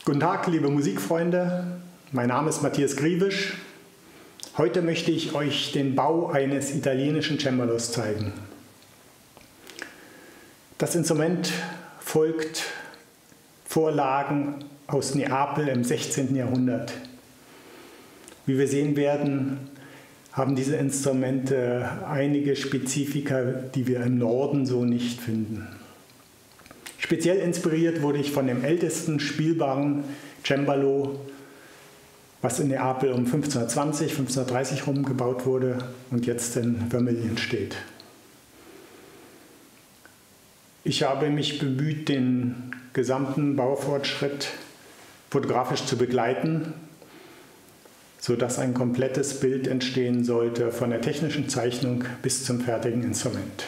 Guten Tag, liebe Musikfreunde. Mein Name ist Matthias Griewisch. Heute möchte ich euch den Bau eines italienischen Cembalos zeigen. Das Instrument folgt Vorlagen aus Neapel im 16. Jahrhundert. Wie wir sehen werden, haben diese Instrumente einige Spezifika, die wir im Norden so nicht finden. Speziell inspiriert wurde ich von dem ältesten spielbaren Cembalo, was in Neapel um 1520, 1530 rum gebaut wurde und jetzt in Vermilion steht. Ich habe mich bemüht, den gesamten Baufortschritt fotografisch zu begleiten, sodass ein komplettes Bild entstehen sollte, von der technischen Zeichnung bis zum fertigen Instrument.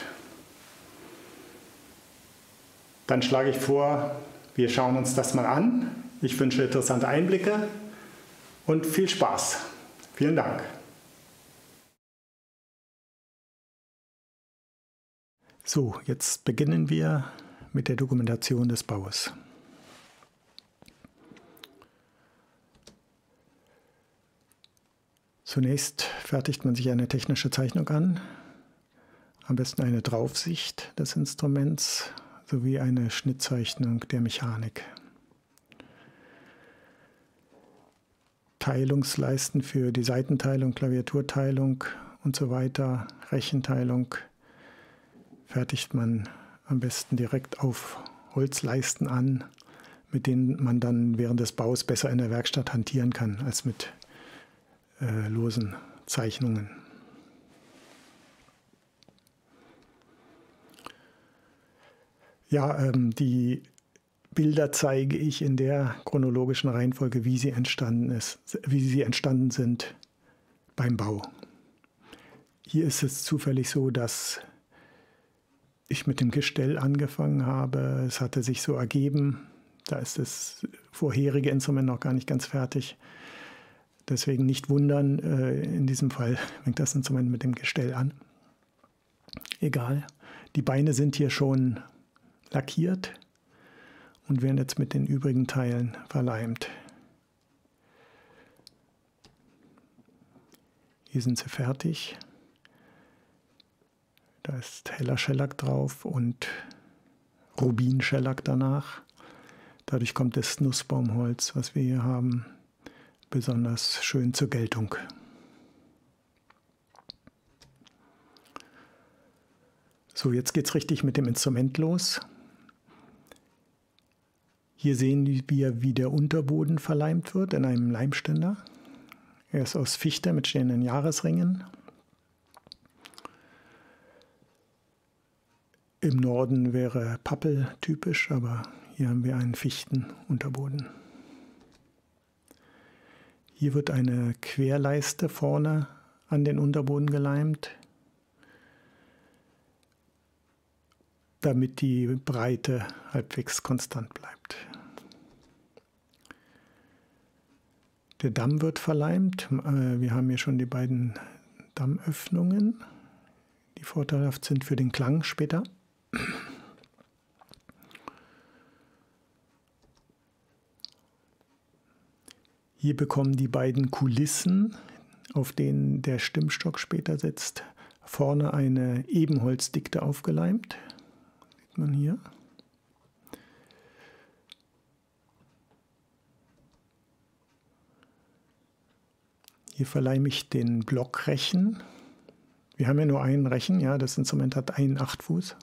Dann schlage ich vor, wir schauen uns das mal an. Ich wünsche interessante Einblicke und viel Spaß. Vielen Dank. So, jetzt beginnen wir mit der Dokumentation des Baues. Zunächst fertigt man sich eine technische Zeichnung an, am besten eine Draufsicht des Instruments sowie eine Schnittzeichnung der Mechanik. Teilungsleisten für die Saitenteilung, Klaviaturteilung und so weiter, Rechenteilung fertigt man am besten direkt auf Holzleisten an, mit denen man dann während des Baus besser in der Werkstatt hantieren kann als mit losen Zeichnungen. Ja, die Bilder zeige ich in der chronologischen Reihenfolge, wie sie entstanden sind beim Bau. Hier ist es zufällig so, dass ich mit dem Gestell angefangen habe. Es hatte sich so ergeben. Da ist das vorherige Instrument noch gar nicht ganz fertig. Deswegen nicht wundern, in diesem Fall fängt das Instrument mit dem Gestell an. Egal. Die Beine sind hier schon lackiert und werden jetzt mit den übrigen Teilen verleimt. Hier sind sie fertig. Da ist heller Schellack drauf und Rubinschellack danach. Dadurch kommt das Nussbaumholz, was wir hier haben, besonders schön zur Geltung. So, jetzt geht es richtig mit dem Instrument los. Hier sehen wir, wie der Unterboden verleimt wird in einem Leimständer. Er ist aus Fichte mit stehenden Jahresringen. Im Norden wäre Pappel typisch, aber hier haben wir einen Fichtenunterboden. Hier wird eine Querleiste vorne an den Unterboden geleimt, damit die Breite halbwegs konstant bleibt. Der Damm wird verleimt. Wir haben hier schon die beiden Dammöffnungen, die vorteilhaft sind für den Klang später. Hier bekommen die beiden Kulissen, auf denen der Stimmstock später sitzt, vorne eine Ebenholzdikte aufgeleimt. Sieht man hier. Hier verleime ich den Blockrechen. Wir haben ja nur einen Rechen, ja, das Instrument hat einen Achtfuß.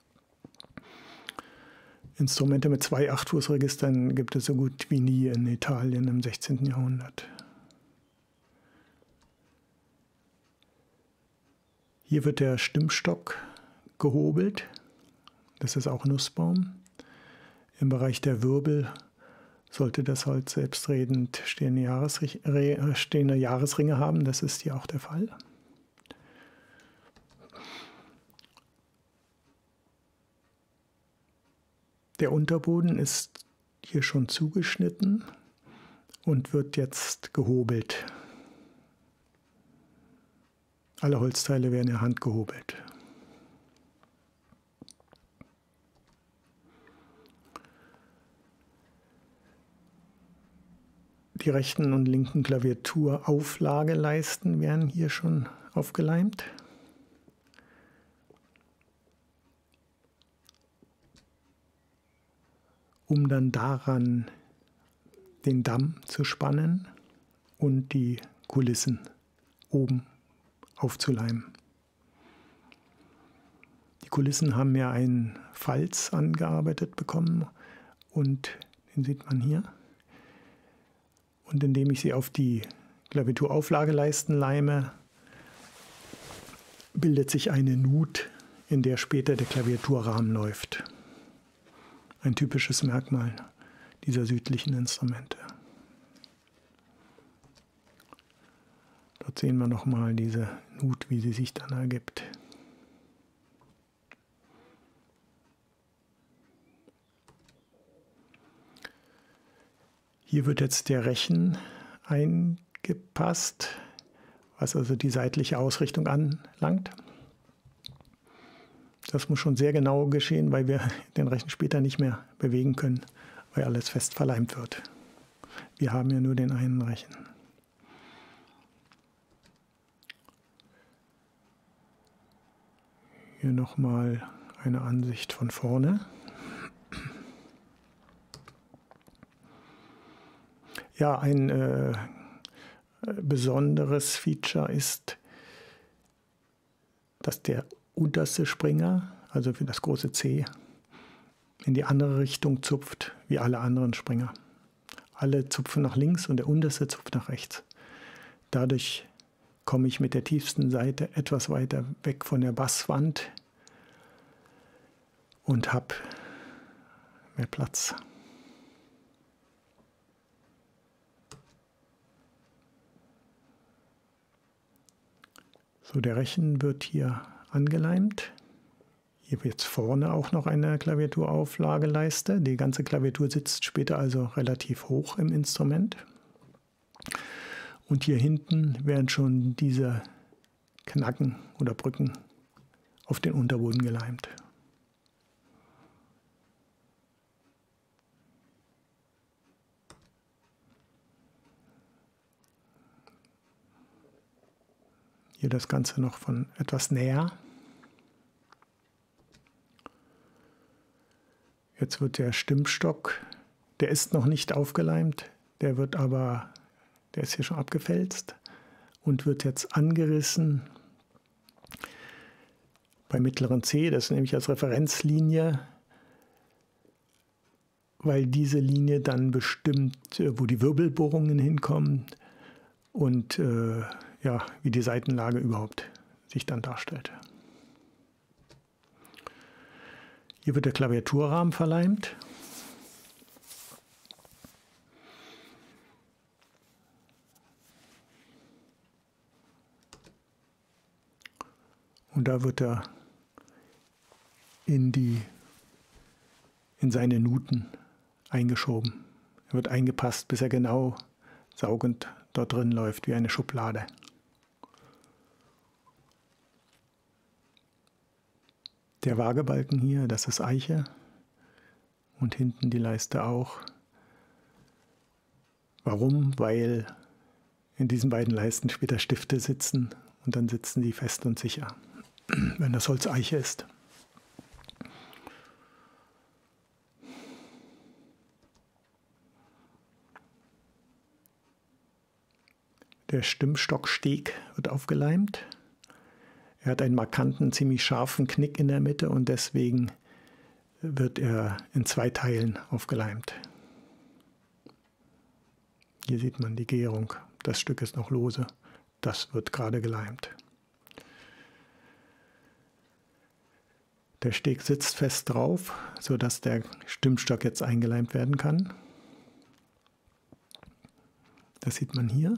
Instrumente mit 2 Achtfußregistern gibt es so gut wie nie in Italien im 16. Jahrhundert. Hier wird der Stimmstock gehobelt. Das ist auch Nussbaum. Im Bereich der Wirbel sollte das Holz selbstredend stehende Jahresringe haben. Das ist hier auch der Fall. Der Unterboden ist hier schon zugeschnitten und wird jetzt gehobelt. Alle Holzteile werden in Hand gehobelt. Die rechten und linken Klaviaturauflageleisten werden hier schon aufgeleimt. Um dann daran den Damm zu spannen und die Kulissen oben aufzuleimen. Die Kulissen haben ja einen Falz angearbeitet bekommen und den sieht man hier. Und indem ich sie auf die Klaviaturauflageleisten leime, bildet sich eine Nut, in der später der Klaviaturrahmen läuft. Ein typisches Merkmal dieser südlichen Instrumente. Dort sehen wir nochmal diese Nut, wie sie sich dann ergibt. Hier wird jetzt der Rechen eingepasst, was also die seitliche Ausrichtung anlangt. Das muss schon sehr genau geschehen, weil wir den Rechen später nicht mehr bewegen können, weil alles fest verleimt wird. Wir haben ja nur den einen Rechen. Hier nochmal eine Ansicht von vorne. Ja, ein besonderes Feature ist, dass der unterste Springer, also für das große C, in die andere Richtung zupft wie alle anderen Springer. Alle zupfen nach links und der unterste zupft nach rechts. Dadurch komme ich mit der tiefsten Seite etwas weiter weg von der Basswand und habe mehr Platz. So, der Rechen wird hier angeleimt. Hier wird vorne auch noch eine Klaviaturauflageleiste. Die ganze Klaviatur sitzt später also relativ hoch im Instrument. Und hier hinten werden schon diese Knacken oder Brücken auf den Unterboden geleimt. Hier das Ganze noch von etwas näher. Jetzt wird der Stimmstock, der ist noch nicht aufgeleimt, der ist hier schon abgefälzt und wird jetzt angerissen beim mittleren C, das nehme ich als Referenzlinie, weil diese Linie dann bestimmt, wo die Wirbelbohrungen hinkommen und ja, wie die Saitenlage überhaupt sich dann darstellt. Hier wird der Klaviaturrahmen verleimt. Und da wird er in seine Nuten eingeschoben. Er wird eingepasst, bis er genau saugend dort drin läuft, wie eine Schublade. Der Waagebalken hier, das ist Eiche und hinten die Leiste auch. Warum? Weil in diesen beiden Leisten später Stifte sitzen und dann sitzen sie fest und sicher, wenn das Holz Eiche ist. Der Stimmstocksteg wird aufgeleimt. Er hat einen markanten, ziemlich scharfen Knick in der Mitte und deswegen wird er in 2 Teilen aufgeleimt. Hier sieht man die Gärung. Das Stück ist noch lose. Das wird gerade geleimt. Der Steg sitzt fest drauf, sodass der Stimmstock jetzt eingeleimt werden kann. Das sieht man hier.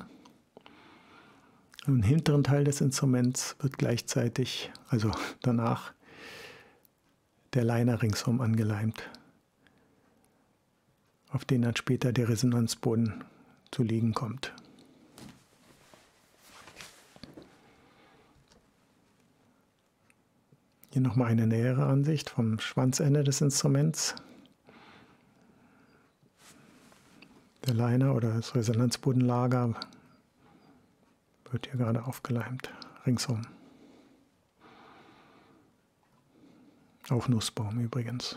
Im hinteren Teil des Instruments wird gleichzeitig, also danach, der Liner ringsherum angeleimt, auf den dann später der Resonanzboden zu liegen kommt. Hier nochmal eine nähere Ansicht vom Schwanzende des Instruments. Der Liner oder das Resonanzbodenlager wird hier gerade aufgeleimt, ringsum. Auch Nussbaum übrigens.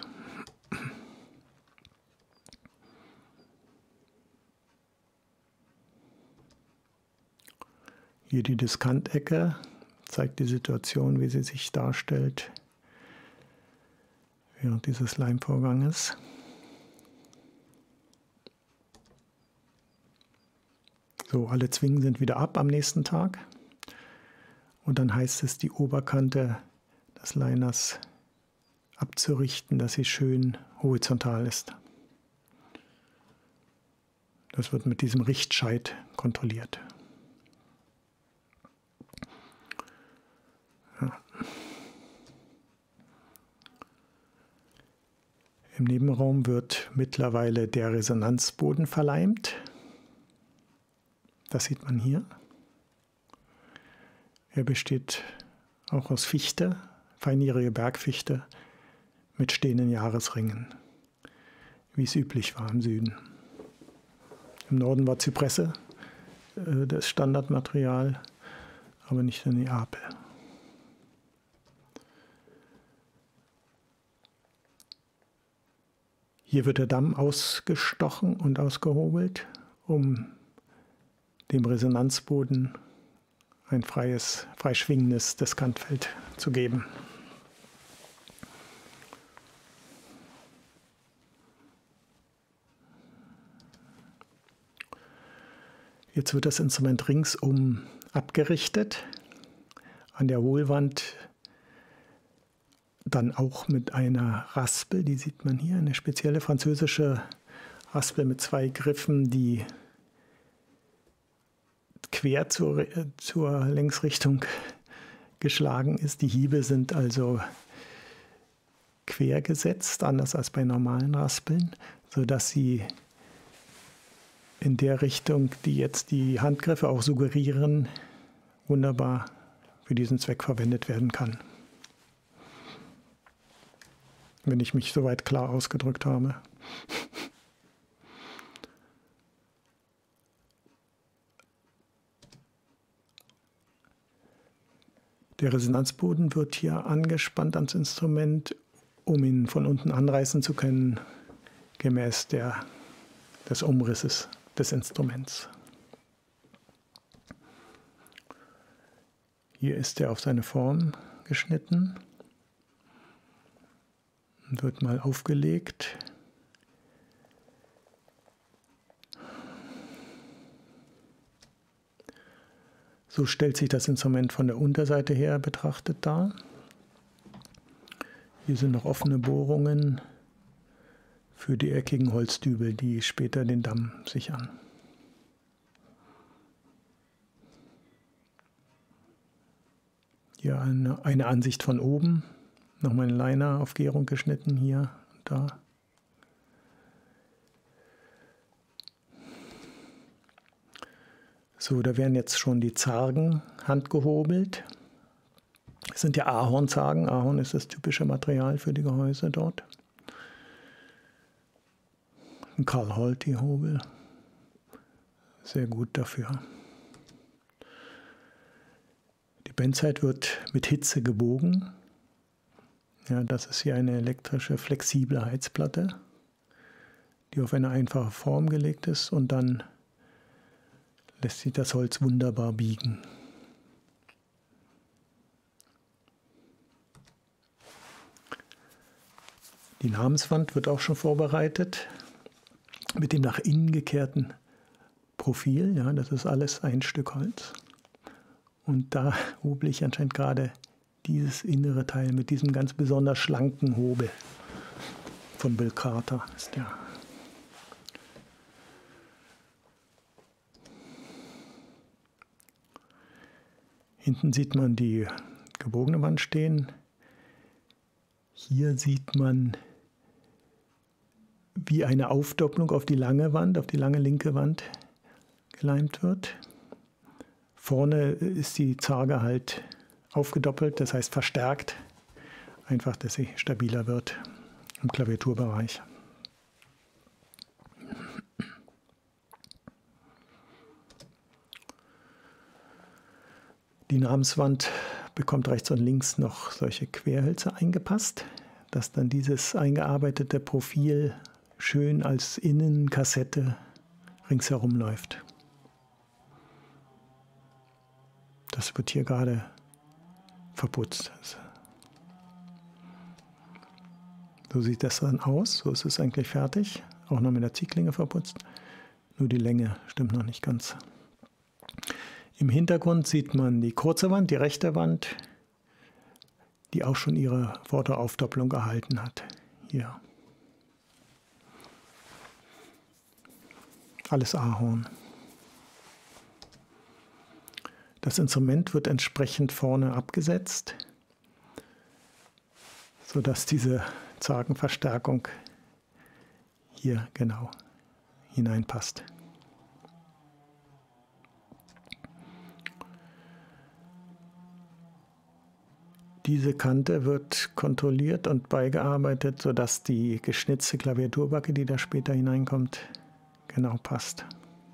Hier die Diskantecke zeigt die Situation, wie sie sich darstellt während dieses Leimvorganges. So, alle Zwingen sind wieder ab am nächsten Tag. Und dann heißt es, die Oberkante des Liners abzurichten, dass sie schön horizontal ist. Das wird mit diesem Richtscheit kontrolliert. Ja. Im Nebenraum wird mittlerweile der Resonanzboden verleimt. Das sieht man hier. Er besteht auch aus Fichte, feinjährige Bergfichte mit stehenden Jahresringen, wie es üblich war im Süden. Im Norden war Zypresse das Standardmaterial, aber nicht in Neapel. Hier wird der Damm ausgestochen und ausgehobelt, um dem Resonanzboden ein freischwingendes Diskantfeld zu geben. Jetzt wird das Instrument ringsum abgerichtet, an der Hohlwand dann auch mit einer Raspel, die sieht man hier, eine spezielle französische Raspel mit 2 Griffen, die quer zur Längsrichtung geschlagen ist. Die Hiebe sind also quer gesetzt, anders als bei normalen Raspeln, sodass sie in der Richtung, die jetzt die Handgriffe auch suggerieren, wunderbar für diesen Zweck verwendet werden kann. Wenn ich mich soweit klar ausgedrückt habe. Der Resonanzboden wird hier angespannt ans Instrument, um ihn von unten anreißen zu können, gemäß des Umrisses des Instruments. Hier ist er auf seine Form geschnitten und wird mal aufgelegt. So stellt sich das Instrument von der Unterseite her betrachtet dar. Hier sind noch offene Bohrungen für die eckigen Holzdübel, die später den Damm sichern. Hier eine Ansicht von oben, nochmal ein Liner auf Gärung geschnitten, hier und da. So, da werden jetzt schon die Zargen handgehobelt. Es sind ja Ahornzargen. Ahorn ist das typische Material für die Gehäuse dort. Ein Karl-Holti-Hobel. Sehr gut dafür. Die Benzheit wird mit Hitze gebogen. Ja, das ist hier eine elektrische, flexible Heizplatte, die auf eine einfache Form gelegt ist und dann lässt sich das Holz wunderbar biegen. Die Namenswand wird auch schon vorbereitet mit dem nach innen gekehrten Profil. Ja, das ist alles ein Stück Holz. Und da hobel ich anscheinend gerade dieses innere Teil mit diesem ganz besonders schlanken Hobel von Bill Carter ist der. Hinten sieht man die gebogene Wand stehen. Hier sieht man, wie eine Aufdopplung auf die lange Wand, auf die lange linke Wand geleimt wird. Vorne ist die Zarge halt aufgedoppelt, das heißt verstärkt. Einfach, dass sie stabiler wird im Klaviaturbereich. Die Namenswand bekommt rechts und links noch solche Querhölzer eingepasst, dass dann dieses eingearbeitete Profil schön als Innenkassette ringsherum läuft. Das wird hier gerade verputzt. So sieht das dann aus, so ist es eigentlich fertig, auch noch mit der Ziehklinge verputzt, nur die Länge stimmt noch nicht ganz. Im Hintergrund sieht man die kurze Wand, die rechte Wand, die auch schon ihre Vorderaufdoppelung erhalten hat. Hier. Alles Ahorn. Das Instrument wird entsprechend vorne abgesetzt, sodass diese Zagenverstärkung hier genau hineinpasst. Diese Kante wird kontrolliert und beigearbeitet, sodass die geschnitzte Klaviaturbacke, die da später hineinkommt, genau passt.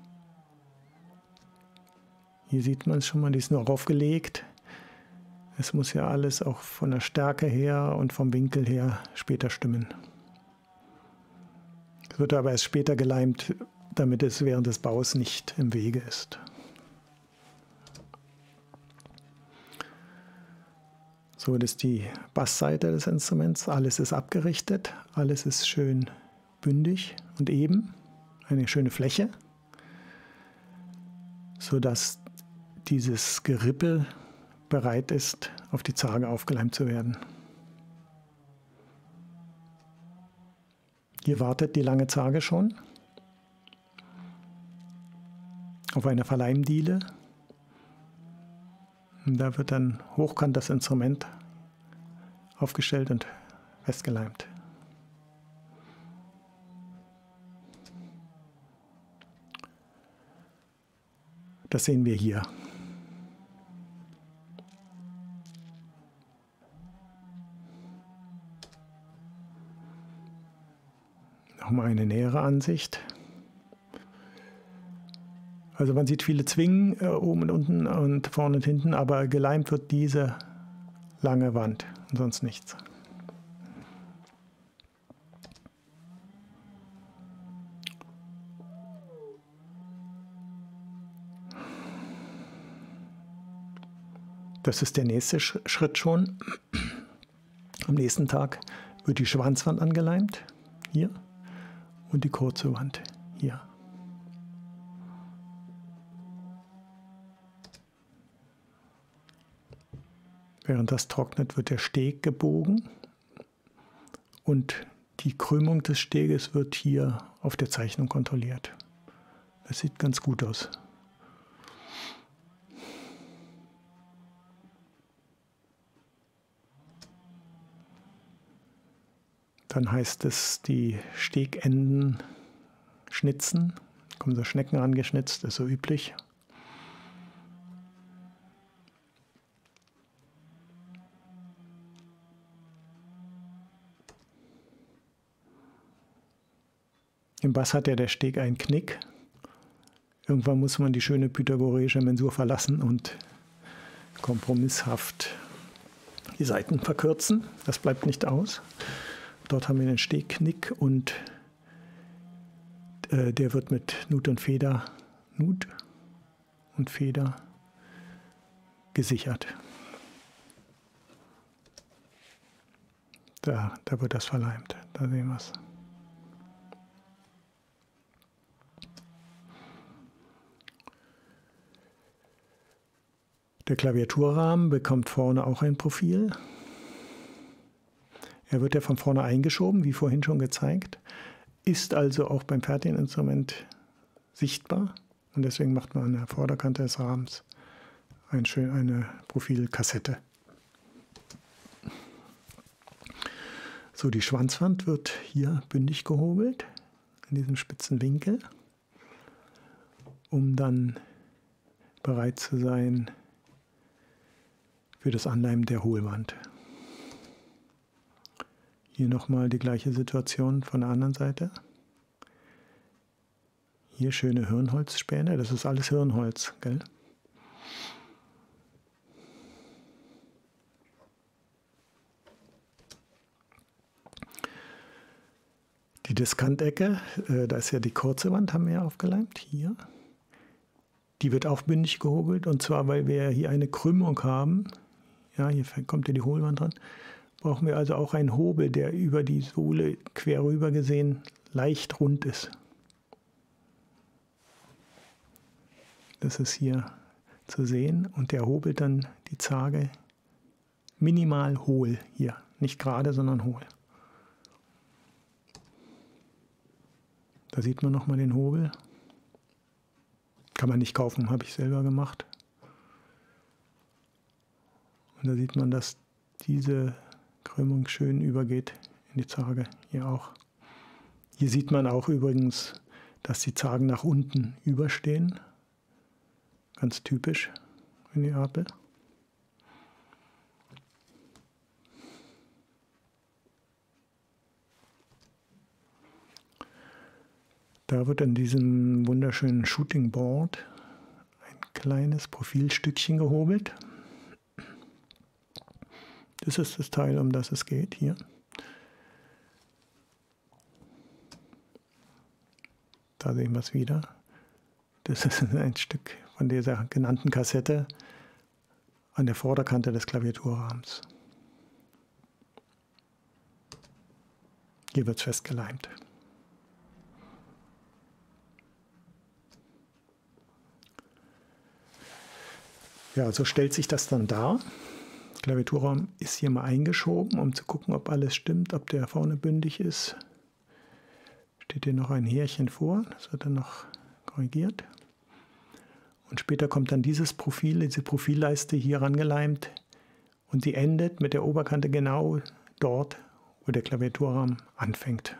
Hier sieht man es schon mal, die ist nur aufgelegt. Es muss ja alles auch von der Stärke her und vom Winkel her später stimmen. Es wird aber erst später geleimt, damit es während des Baus nicht im Wege ist. So, das ist die Bassseite des Instruments. Alles ist abgerichtet, alles ist schön bündig und eben. Eine schöne Fläche, sodass dieses Gerippel bereit ist, auf die Zarge aufgeleimt zu werden. Hier wartet die lange Zarge schon auf einer Verleimdiele. Und da wird dann hochkant das Instrument aufgestellt und festgeleimt. Das sehen wir hier. Nochmal eine nähere Ansicht. Also man sieht viele Zwingen oben und unten und vorne und hinten, aber geleimt wird diese lange Wand und sonst nichts. Das ist der nächste Schritt schon. Am nächsten Tag wird die Schwanzwand angeleimt, hier, und die kurze Wand, hier. Während das trocknet, wird der Steg gebogen und die Krümmung des Steges wird hier auf der Zeichnung kontrolliert. Das sieht ganz gut aus. Dann heißt es, die Stegenden schnitzen. Da kommen so Schnecken angeschnitzt, ist so üblich. Im Bass hat ja der Steg einen Knick. Irgendwann muss man die schöne pythagoreische Mensur verlassen und kompromisshaft die Saiten verkürzen. Das bleibt nicht aus. Dort haben wir den Stegknick und der wird mit Nut und Feder gesichert. Da wird das verleimt. Da sehen wir es. Der Klaviaturrahmen bekommt vorne auch ein Profil. Er wird ja von vorne eingeschoben, wie vorhin schon gezeigt, ist also auch beim fertigen Instrument sichtbar und deswegen macht man an der Vorderkante des Rahmens eine Profilkassette. So, die Schwanzwand wird hier bündig gehobelt, in diesem spitzen Winkel, um dann bereit zu sein für das Anleimen der Hohlwand. Hier nochmal die gleiche Situation von der anderen Seite. Hier schöne Hirnholzspäne, das ist alles Hirnholz, gell? Diskantecke, da ist ja die kurze Wand, haben wir ja aufgeleimt, hier. Die wird auch bündig gehobelt, und zwar, weil wir hier eine Krümmung haben. Ja, hier kommt ja die Hohlwand dran. Brauchen wir also auch einen Hobel, der über die Sohle quer rüber gesehen leicht rund ist. Das ist hier zu sehen, und der hobelt dann die Zarge minimal hohl hier. Nicht gerade, sondern hohl. Da sieht man nochmal den Hobel. Kann man nicht kaufen, habe ich selber gemacht. Und da sieht man, dass diese Krümmung schön übergeht in die Zarge. Hier auch. Hier sieht man auch übrigens, dass die Zargen nach unten überstehen. Ganz typisch in Neapel. Da wird an diesem wunderschönen Shooting Board ein kleines Profilstückchen gehobelt. Das ist das Teil, um das es geht, hier. Da sehen wir es wieder. Das ist ein Stück von dieser genannten Kassette an der Vorderkante des Klaviaturrahmens. Hier wird es festgeleimt. Ja, so stellt sich das dann dar. Der Klaviaturrahmen ist hier mal eingeschoben, um zu gucken, ob alles stimmt, ob der vorne bündig ist. Steht hier noch ein Härchen vor, das wird dann noch korrigiert. Und später kommt dann dieses Profil, diese Profilleiste hier rangeleimt, und die endet mit der Oberkante genau dort, wo der Klaviaturrahmen anfängt.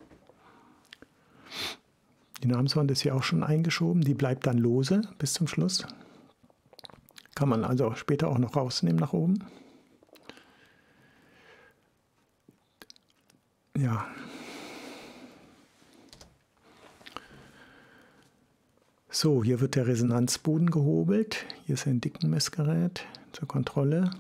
Die Namenswand ist hier auch schon eingeschoben, die bleibt dann lose bis zum Schluss. Kann man also später auch noch rausnehmen nach oben. Ja. So, hier wird der Resonanzboden gehobelt. Hier ist ein Dickenmessgerät zur Kontrolle.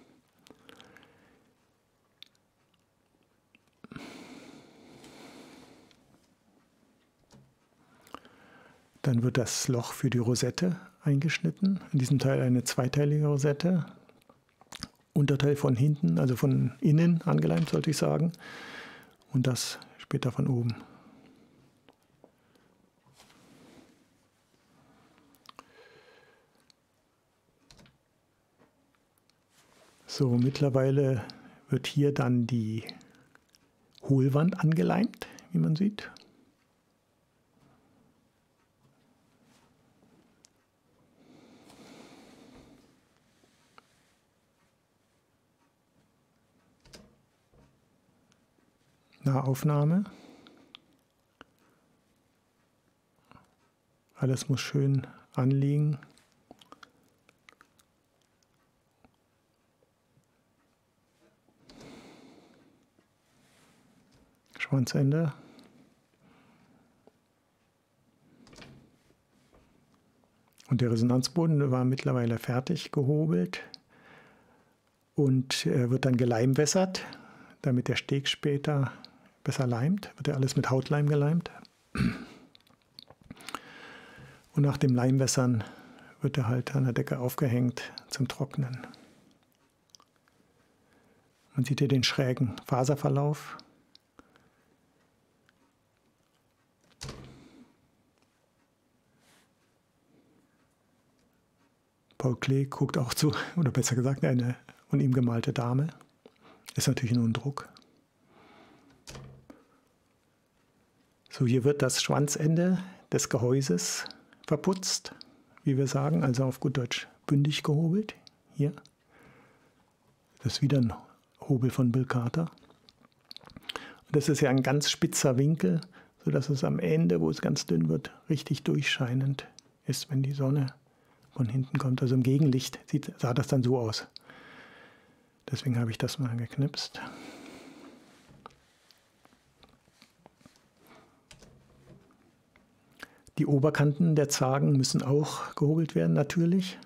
Dann wird das Loch für die Rosette eingeschnitten. In diesem Teil eine zweiteilige Rosette. Unterteil von hinten, also von innen angeleimt, sollte ich sagen. Und das später von oben. So, mittlerweile wird hier dann die Hohlwand angeleimt, wie man sieht. Nahaufnahme. Alles muss schön anliegen. Schwanzende. Und der Resonanzboden war mittlerweile fertig gehobelt und wird dann geleimwässert, damit der Steg später besser leimt. Wird ja alles mit Hautleim geleimt. Und nach dem Leimwässern wird er halt an der Decke aufgehängt zum Trocknen. Man sieht hier den schrägen Faserverlauf. Paul Klee guckt auch zu, oder besser gesagt eine von ihm gemalte Dame. Ist natürlich nur ein Druck. So, hier wird das Schwanzende des Gehäuses verputzt, wie wir sagen, also auf gut Deutsch bündig gehobelt. Hier. Das ist wieder ein Hobel von Bill Carter. Und das ist ja ein ganz spitzer Winkel, sodass es am Ende, wo es ganz dünn wird, richtig durchscheinend ist, wenn die Sonne von hinten kommt. Also im Gegenlicht sah das dann so aus. Deswegen habe ich das mal geknipst. Die Oberkanten der Zargen müssen auch gehobelt werden, natürlich.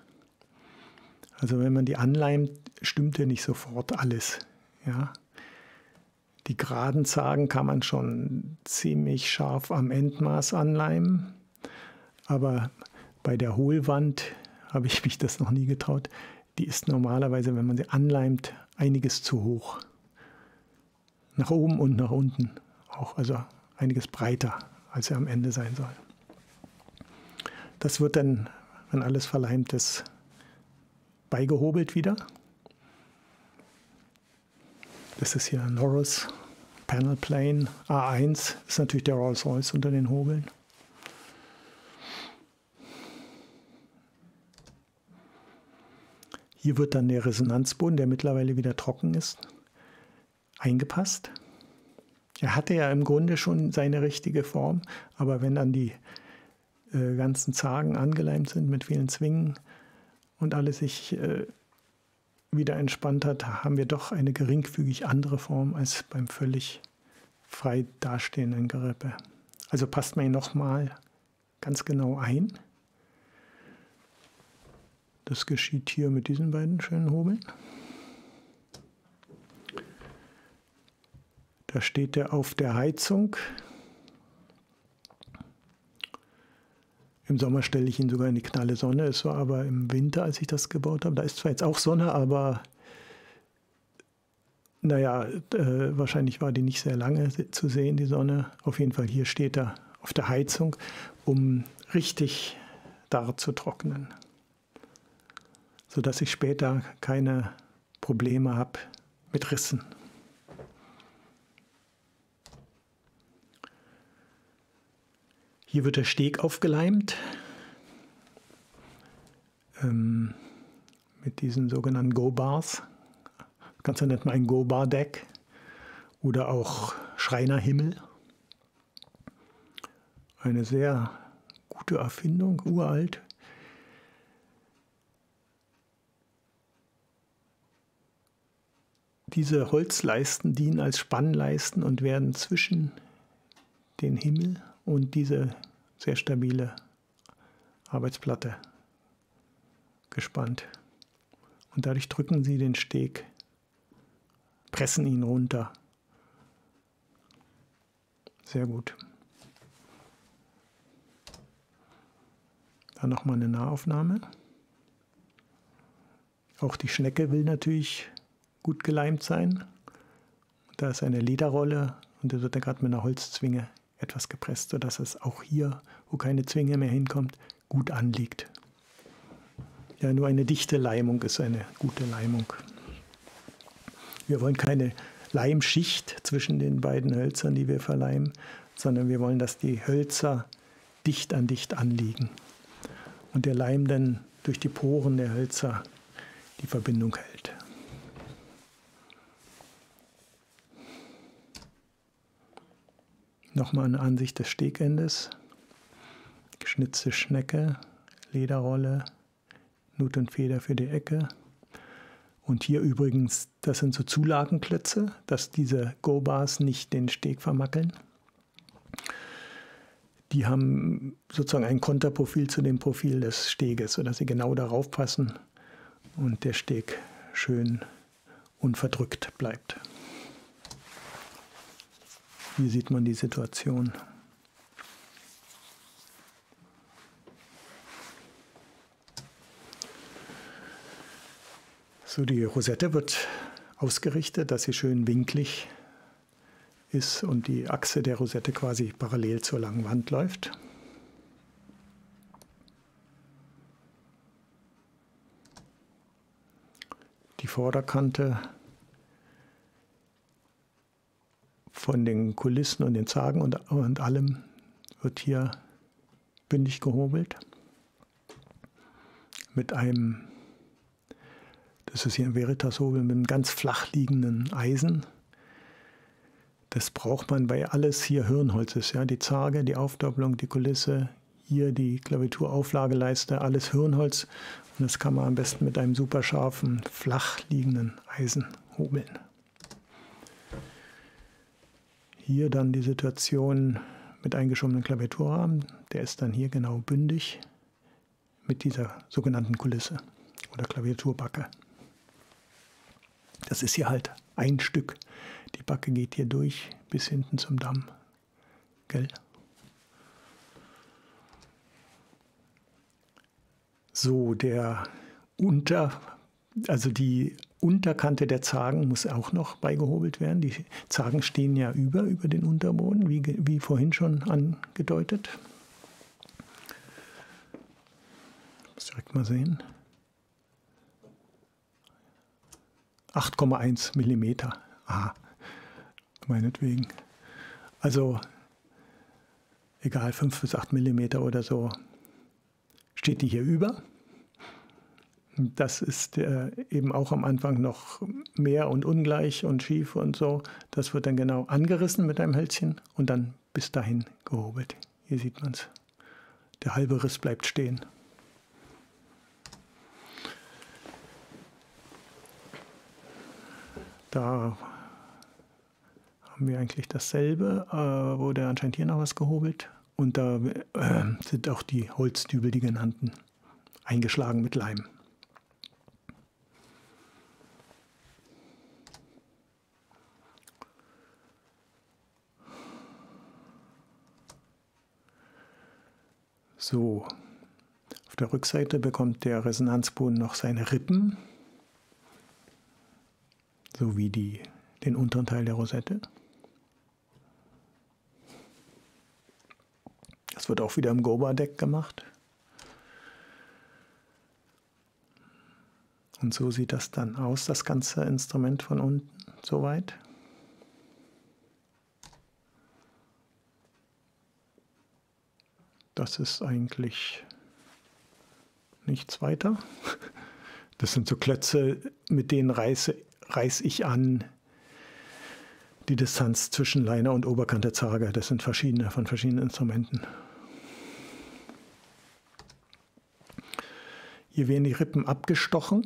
Also wenn man die anleimt, stimmt ja nicht sofort alles. Ja? Die geraden Zagen kann man schon ziemlich scharf am Endmaß anleimen, aber bei der Hohlwand habe ich mich das noch nie getraut. Die ist normalerweise, wenn man sie anleimt, einiges zu hoch. Nach oben und nach unten auch, also einiges breiter, als sie am Ende sein soll. Das wird dann, wenn alles verleimt ist, beigehobelt wieder. Das ist hier ein Norris Panel Plane A1, ist natürlich der Rolls-Royce unter den Hobeln. Hier wird dann der Resonanzboden, der mittlerweile wieder trocken ist, eingepasst. Er hatte ja im Grunde schon seine richtige Form, aber wenn dann die ganzen Zagen angeleimt sind mit vielen Zwingen und alles sich wieder entspannt hat, haben wir doch eine geringfügig andere Form als beim völlig frei dastehenden Gerippe. Also passt man ihn nochmal ganz genau ein. Das geschieht hier mit diesen beiden schönen Hobeln. Da steht er auf der Heizung. Im Sommer stelle ich ihn sogar in die knalle Sonne. Es war aber im Winter, als ich das gebaut habe. Da ist zwar jetzt auch Sonne, aber naja, wahrscheinlich war die nicht sehr lange zu sehen, die Sonne. Auf jeden Fall hier steht er auf der Heizung, um richtig dar zu trocknen, sodass ich später keine Probleme habe mit Rissen. Hier wird der Steg aufgeleimt mit diesen sogenannten Go-Bars. Das Ganze nennt man ein Go-Bar-Deck oder auch Schreinerhimmel. Eine sehr gute Erfindung, uralt. Diese Holzleisten dienen als Spannleisten und werden zwischen den Himmel und diese sehr stabile Arbeitsplatte gespannt. Und dadurch drücken sie den Steg, pressen ihn runter. Sehr gut. Dann nochmal eine Nahaufnahme. Auch die Schnecke will natürlich gut geleimt sein. Da ist eine Lederrolle und da wird er gerade mit einer Holzzwinge etwas gepresst, sodass es auch hier, wo keine Zwinge mehr hinkommt, gut anliegt. Ja, nur eine dichte Leimung ist eine gute Leimung. Wir wollen keine Leimschicht zwischen den beiden Hölzern, die wir verleimen, sondern wir wollen, dass die Hölzer dicht an dicht anliegen und der Leim dann durch die Poren der Hölzer die Verbindung hält. Nochmal eine Ansicht des Stegendes. Geschnitzte Schnecke, Lederrolle, Nut und Feder für die Ecke. Und hier übrigens, das sind so Zulagenklötze, dass diese Go-Bars nicht den Steg vermackeln. Die haben sozusagen ein Konterprofil zu dem Profil des Steges, sodass sie genau darauf passen und der Steg schön unverdrückt bleibt. Hier sieht man die Situation. So, die Rosette wird ausgerichtet, dass sie schön winklig ist und die Achse der Rosette quasi parallel zur langen Wand läuft. Die Vorderkante von den Kulissen und den Zagen und allem wird hier bündig gehobelt. Mit einem, das ist hier ein Veritas-Hobel, mit einem ganz flach liegenden Eisen. Das braucht man, weil alles hier Hirnholz ist. Ja? Die Zarge, die Aufdoppelung, die Kulisse, hier die Klaviturauflageleiste, alles Hirnholz. Und das kann man am besten mit einem super scharfen, flach liegenden Eisen hobeln. Hier dann die Situation mit eingeschobenen Klaviaturrahmen. Der ist dann hier genau bündig mit dieser sogenannten Kulisse oder Klaviaturbacke. Das ist hier halt ein Stück. Die Backe geht hier durch bis hinten zum Damm. Gell? So, also die Unterkante der Zagen muss auch noch beigehobelt werden. Die Zagen stehen ja über den Unterboden, wie vorhin schon angedeutet. Ich muss direkt mal sehen. 8,1 mm. Aha, meinetwegen. Also egal, 5 bis 8 mm oder so steht die hier über. Das ist eben auch am Anfang noch mehr und ungleich und schief und so. Das wird dann genau angerissen mit einem Hölzchen und dann bis dahin gehobelt. Hier sieht man es. Der halbe Riss bleibt stehen. Da haben wir eigentlich dasselbe, wurde anscheinend hier noch was gehobelt. Und da sind auch die Holzdübel, die genannten, eingeschlagen mit Leim. So, auf der Rückseite bekommt der Resonanzboden noch seine Rippen, sowie den unteren Teil der Rosette. Das wird auch wieder im Goba-Deck gemacht. Und so sieht das dann aus, das ganze Instrument von unten, soweit. Das ist eigentlich nichts weiter. Das sind so Klötze, mit denen reiß ich an die Distanz zwischen Leine und Oberkante Zarge. Das sind verschiedene von verschiedenen Instrumenten. Hier werden die Rippen abgestochen.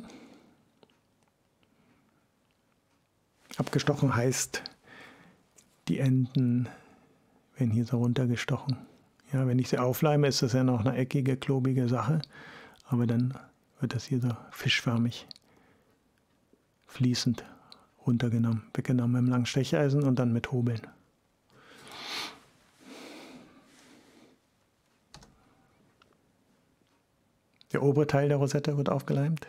Abgestochen heißt, die Enden werden hier so runtergestochen. Ja, wenn ich sie aufleime, ist das ja noch eine eckige, klobige Sache. Aber dann wird das hier so fischförmig, fließend runtergenommen, weggenommen mit einem langen Stecheisen und dann mit Hobeln. Der obere Teil der Rosette wird aufgeleimt.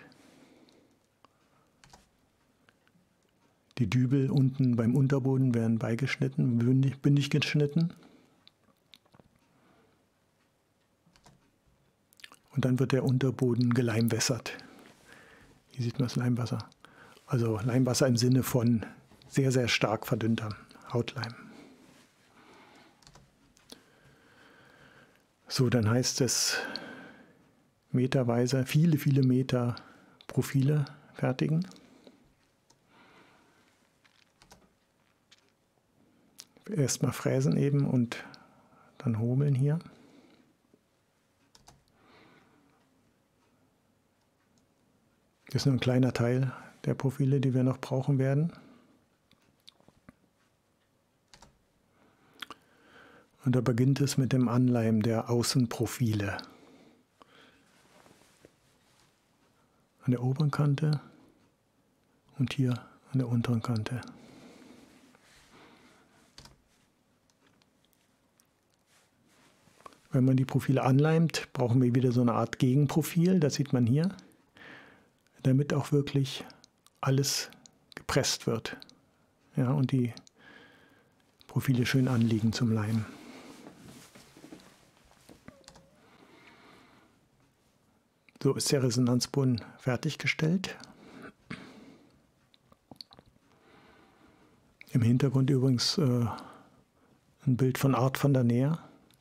Die Dübel unten beim Unterboden werden beigeschnitten, bündig geschnitten. Und dann wird der Unterboden geleimwässert. Hier sieht man das Leimwasser. Also Leimwasser im Sinne von sehr, sehr stark verdünnter Hautleim. So, dann heißt es meterweise, viele, viele Meter Profile fertigen. Erstmal fräsen eben und dann hobeln hier. Das ist nur ein kleiner Teil der Profile, die wir noch brauchen werden. Und da beginnt es mit dem Anleimen der Außenprofile. An der oberen Kante und hier an der unteren Kante. Wenn man die Profile anleimt, brauchen wir wieder so eine Art Gegenprofil, das sieht man hier, damit auch wirklich alles gepresst wird. Ja, und die Profile schön anliegen zum Leimen. So ist der Resonanzboden fertiggestellt. Im Hintergrund übrigens ein Bild von Art van der Neer.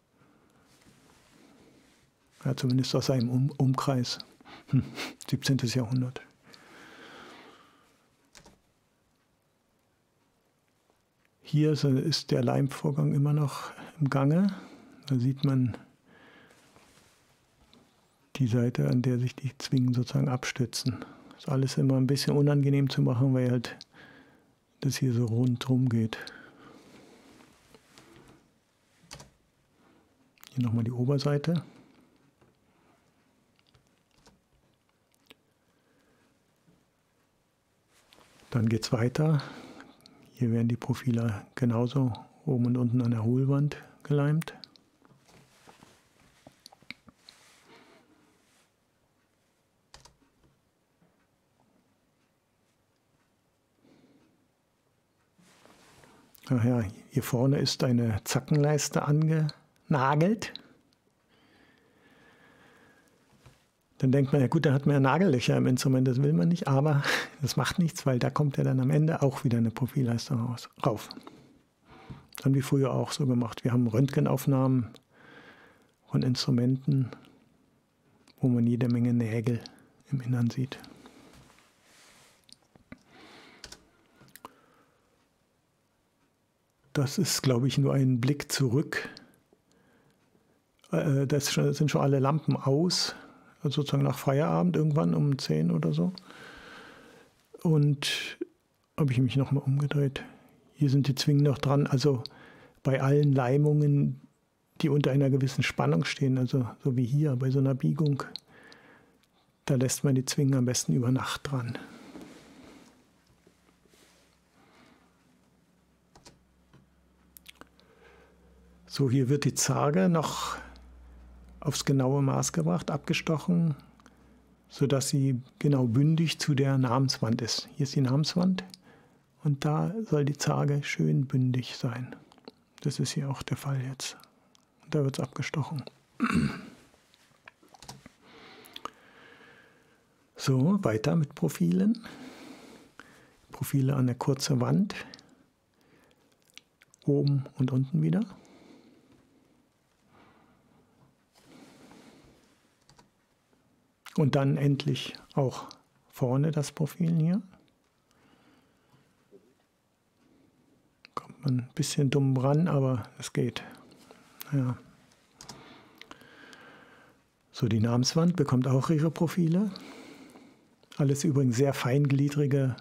Ja, zumindest aus seinem Umkreis. 17. Jahrhundert. Hier ist der Leimvorgang immer noch im Gange. Da sieht man die Seite, an der sich die Zwingen sozusagen abstützen. Das ist alles immer ein bisschen unangenehm zu machen, weil halt das hier so rundherum geht. Hier nochmal die Oberseite. Dann geht es weiter. Hier werden die Profile genauso oben und unten an der Hohlwand geleimt. Ach ja, hier vorne ist eine Zackenleiste angenagelt. Dann denkt man, ja gut, da hat man ja Nagellöcher im Instrument, das will man nicht, aber das macht nichts, weil da kommt ja dann am Ende auch wieder eine Profilleiste rauf. Das haben wir früher auch so gemacht. Wir haben Röntgenaufnahmen von Instrumenten, wo man jede Menge Nägel im Innern sieht. Das ist, glaube ich, nur ein Blick zurück. Das sind schon alle Lampen aus, also sozusagen nach Feierabend, irgendwann um 10 oder so. Und habe ich mich nochmal umgedreht. Hier sind die Zwingen noch dran, also bei allen Leimungen, die unter einer gewissen Spannung stehen, also so wie hier bei so einer Biegung, da lässt man die Zwingen am besten über Nacht dran. So, hier wird die Zarge noch aufs genaue Maß gebracht, abgestochen, sodass sie genau bündig zu der Namenswand ist. Hier ist die Namenswand und da soll die Zarge schön bündig sein. Das ist hier auch der Fall jetzt. Da wird es abgestochen. So, weiter mit Profilen. Profile an der kurzen Wand. Oben und unten wieder. Und dann endlich auch vorne das Profil hier. Kommt man ein bisschen dumm ran, aber es geht. Ja. So, die Namenswand bekommt auch ihre Profile. Alles übrigens sehr feingliedrige,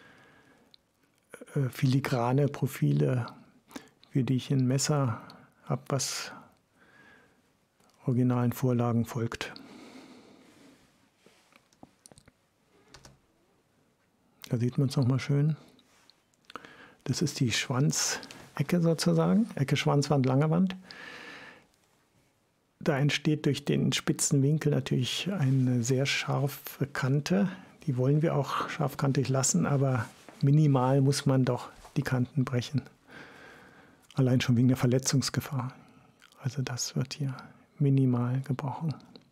filigrane Profile, für die ich ein Messer habe, was originalen Vorlagen folgt. Da sieht man es nochmal schön. Das ist die Schwanzecke sozusagen, Ecke Schwanzwand, lange Wand. Da entsteht durch den spitzen Winkel natürlich eine sehr scharfe Kante. Die wollen wir auch scharfkantig lassen, aber minimal muss man doch die Kanten brechen. Allein schon wegen der Verletzungsgefahr. Also das wird hier minimal gebrochen.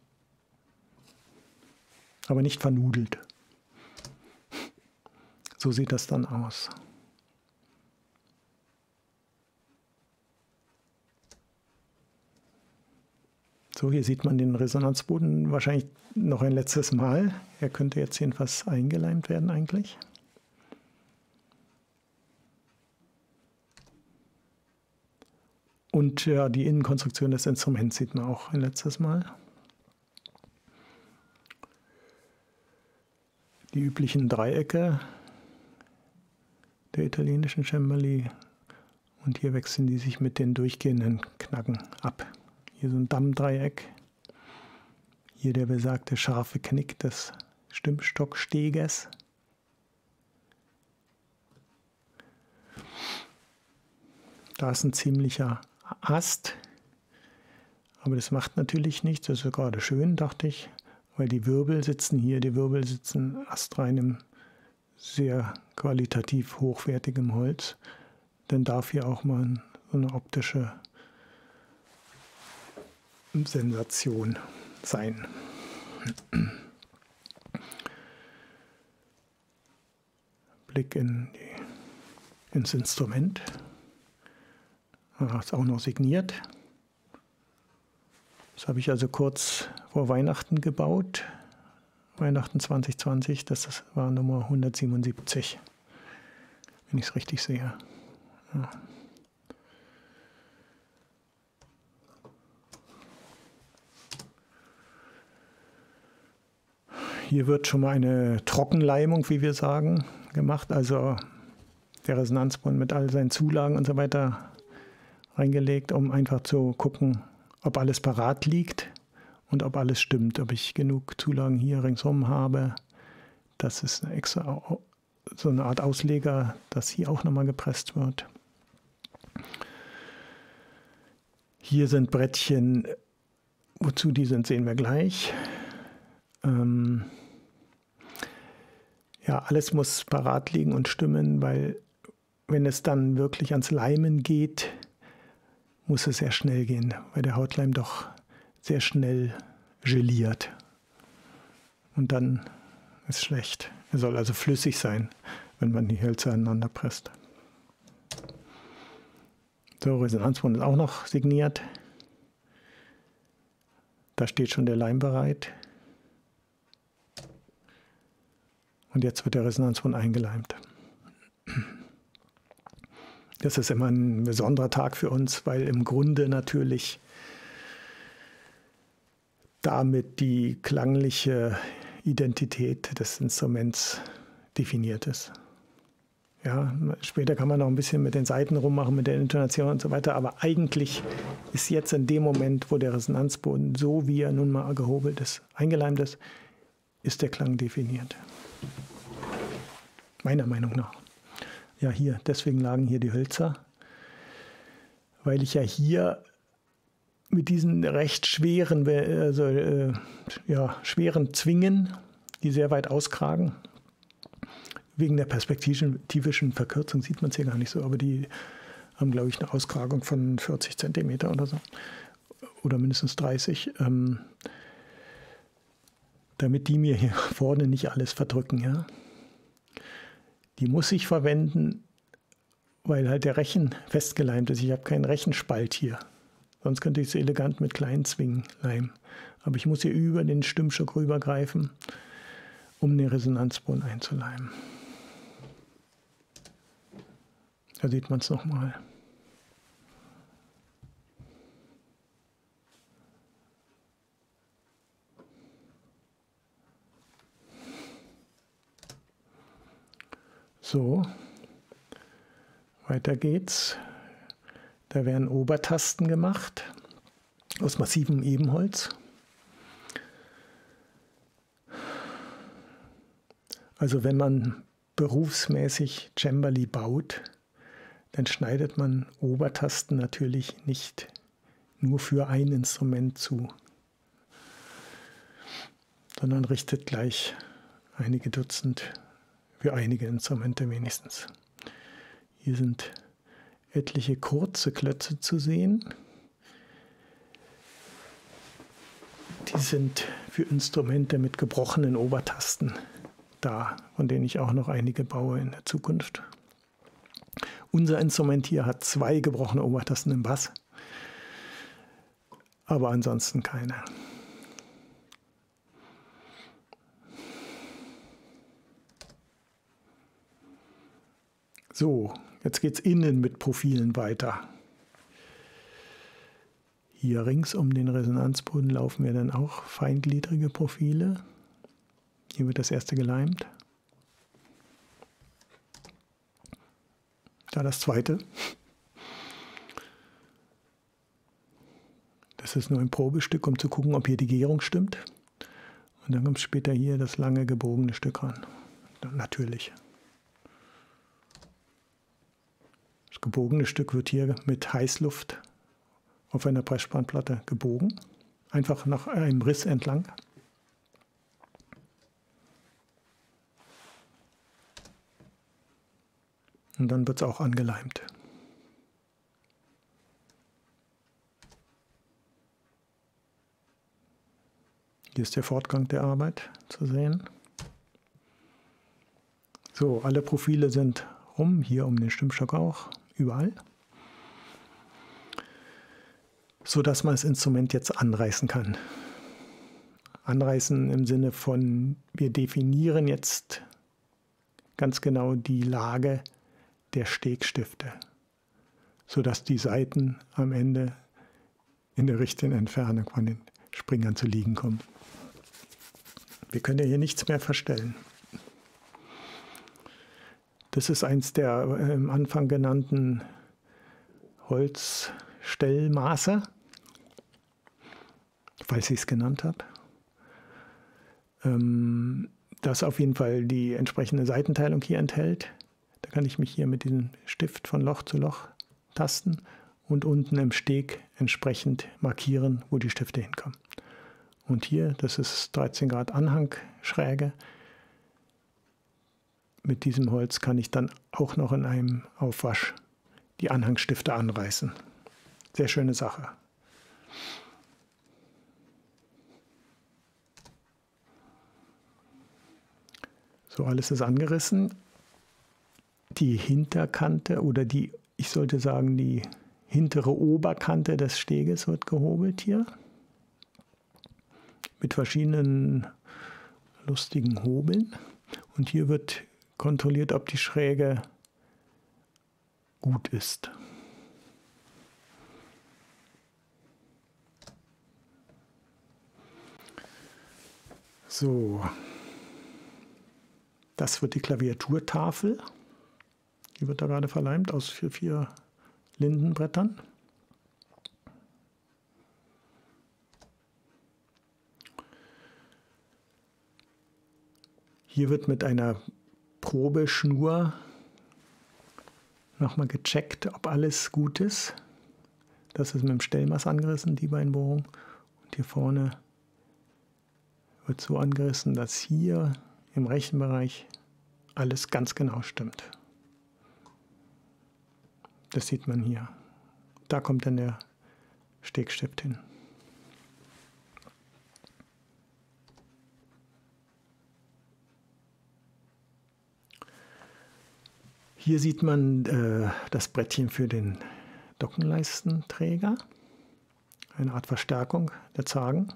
Aber nicht vernudelt. So sieht das dann aus. So, hier sieht man den Resonanzboden wahrscheinlich noch ein letztes Mal. Er könnte jetzt jedenfalls eingeleimt werden eigentlich. Und ja, die Innenkonstruktion des Instruments sieht man auch ein letztes Mal. Die üblichen Dreiecke der italienischen Cembali. Und hier wechseln die sich mit den durchgehenden Knacken ab. Hier so ein Dammdreieck. Hier der besagte scharfe Knick des Stimmstocksteges. Da ist ein ziemlicher Ast. Aber das macht natürlich nichts. Das ist gerade schön, dachte ich. Weil die Wirbel sitzen hier. Die Wirbel sitzen astreinem, sehr qualitativ hochwertigem Holz. Dann darf hier auch mal so eine optische Sensation sein. Blick ins Instrument. Ist auch noch signiert. Das habe ich also kurz vor Weihnachten gebaut. Weihnachten 2020, das war Nummer 177, wenn ich es richtig sehe. Ja. Hier wird schon mal eine Trockenleimung, wie wir sagen, gemacht. Also der Resonanzboden mit all seinen Zulagen und so weiter reingelegt, um einfach zu gucken, ob alles parat liegt und ob alles stimmt. Ob ich genug Zulagen hier ringsherum habe. Das ist eine extra so eine Art Ausleger, dass hier auch nochmal gepresst wird. Hier sind Brettchen, wozu die sind, sehen wir gleich. Ja, alles muss parat liegen und stimmen, weil wenn es dann wirklich ans Leimen geht, muss es sehr schnell gehen, weil der Hautleim doch sehr schnell geliert. Und dann ist schlecht. Er soll also flüssig sein, wenn man die Hölzer aneinander presst. So, Resonanzboden ist auch noch signiert. Da steht schon der Leim bereit. Und jetzt wird der Resonanzboden eingeleimt. Das ist immer ein besonderer Tag für uns, weil im Grunde natürlich damit die klangliche Identität des Instruments definiert ist. Ja, später kann man noch ein bisschen mit den Saiten rummachen, mit der Intonation und so weiter, aber eigentlich ist jetzt in dem Moment, wo der Resonanzboden, so wie er nun mal gehobelt ist, eingeleimt ist, ist der Klang definiert. Meiner Meinung nach. Ja, hier, deswegen lagen hier die Hölzer, weil ich ja hier mit diesen recht schweren, schweren Zwingen, die sehr weit auskragen, wegen der perspektivischen Verkürzung sieht man es hier gar nicht so, aber die haben, glaube ich, eine Auskragung von 40 cm oder so, oder mindestens 30, damit die mir hier vorne nicht alles verdrücken. Ja? Die muss ich verwenden, weil halt der Rechen festgeleimt ist. Ich habe keinen Rechenspalt hier. Sonst könnte ich es elegant mit kleinen Zwingen leimen. Aber ich muss hier über den Stimmstock rübergreifen, um den Resonanzboden einzuleimen. Da sieht man es nochmal. So, weiter geht's. Da werden Obertasten gemacht aus massivem Ebenholz. Also wenn man berufsmäßig Cembali baut, dann schneidet man Obertasten natürlich nicht nur für ein Instrument zu, sondern richtet gleich einige Dutzend für einige Instrumente wenigstens. Hier sind etliche kurze Klötze zu sehen. Die sind für Instrumente mit gebrochenen Obertasten da, von denen ich auch noch einige baue in der Zukunft. Unser Instrument hier hat 2 gebrochene Obertasten im Bass, aber ansonsten keine. So, jetzt geht es innen mit Profilen weiter. Hier rings um den Resonanzboden laufen wir dann auch feingliedrige Profile. Hier wird das erste geleimt. Da das zweite. Das ist nur ein Probestück, um zu gucken, ob hier die Gärung stimmt. Und dann kommt später hier das lange gebogene Stück ran. Natürlich. Das gebogene Stück wird hier mit Heißluft auf einer Pressspanplatte gebogen. Einfach nach einem Riss entlang. Und dann wird es auch angeleimt. Hier ist der Fortgang der Arbeit zu sehen. So, alle Profile sind rum, hier um den Stimmstock auch, überall. So dass man das Instrument jetzt anreißen kann. Anreißen im Sinne von, wir definieren jetzt ganz genau die Lage der Stegstifte, sodass die Saiten am Ende in der richtigen Entfernung von den Springern zu liegen kommen. Wir können ja hier nichts mehr verstellen. Das ist eins der am Anfang genannten Holzstellmaße, falls ich es genannt habe. das auf jeden Fall die entsprechende Seitenteilung hier enthält. Da kann ich mich hier mit diesem Stift von Loch zu Loch tasten und unten im Steg entsprechend markieren, wo die Stifte hinkommen. Und hier, das ist 13 Grad Anhangschräge. Mit diesem Holz kann ich dann auch noch in einem Aufwasch die Anhangsstifte anreißen. Sehr schöne Sache. So, alles ist angerissen. Die Hinterkante oder ich sollte sagen, die hintere Oberkante des Steges wird gehobelt hier. Mit verschiedenen lustigen Hobeln. Und hier wird kontrolliert, ob die Schräge gut ist. So, das wird die Klaviaturtafel. Die wird da gerade verleimt aus 4 Lindenbrettern. Hier wird mit einer Probeschnur nochmal gecheckt, ob alles gut ist. Das ist mit dem Stellmaß angerissen, die Beinbohrung. Und hier vorne wird so angerissen, dass hier im rechten Bereich alles ganz genau stimmt. Das sieht man hier. Da kommt dann der Stegstift hin. Hier sieht man das Brettchen für den Dockenleistenträger. Eine Art Verstärkung der Zagen.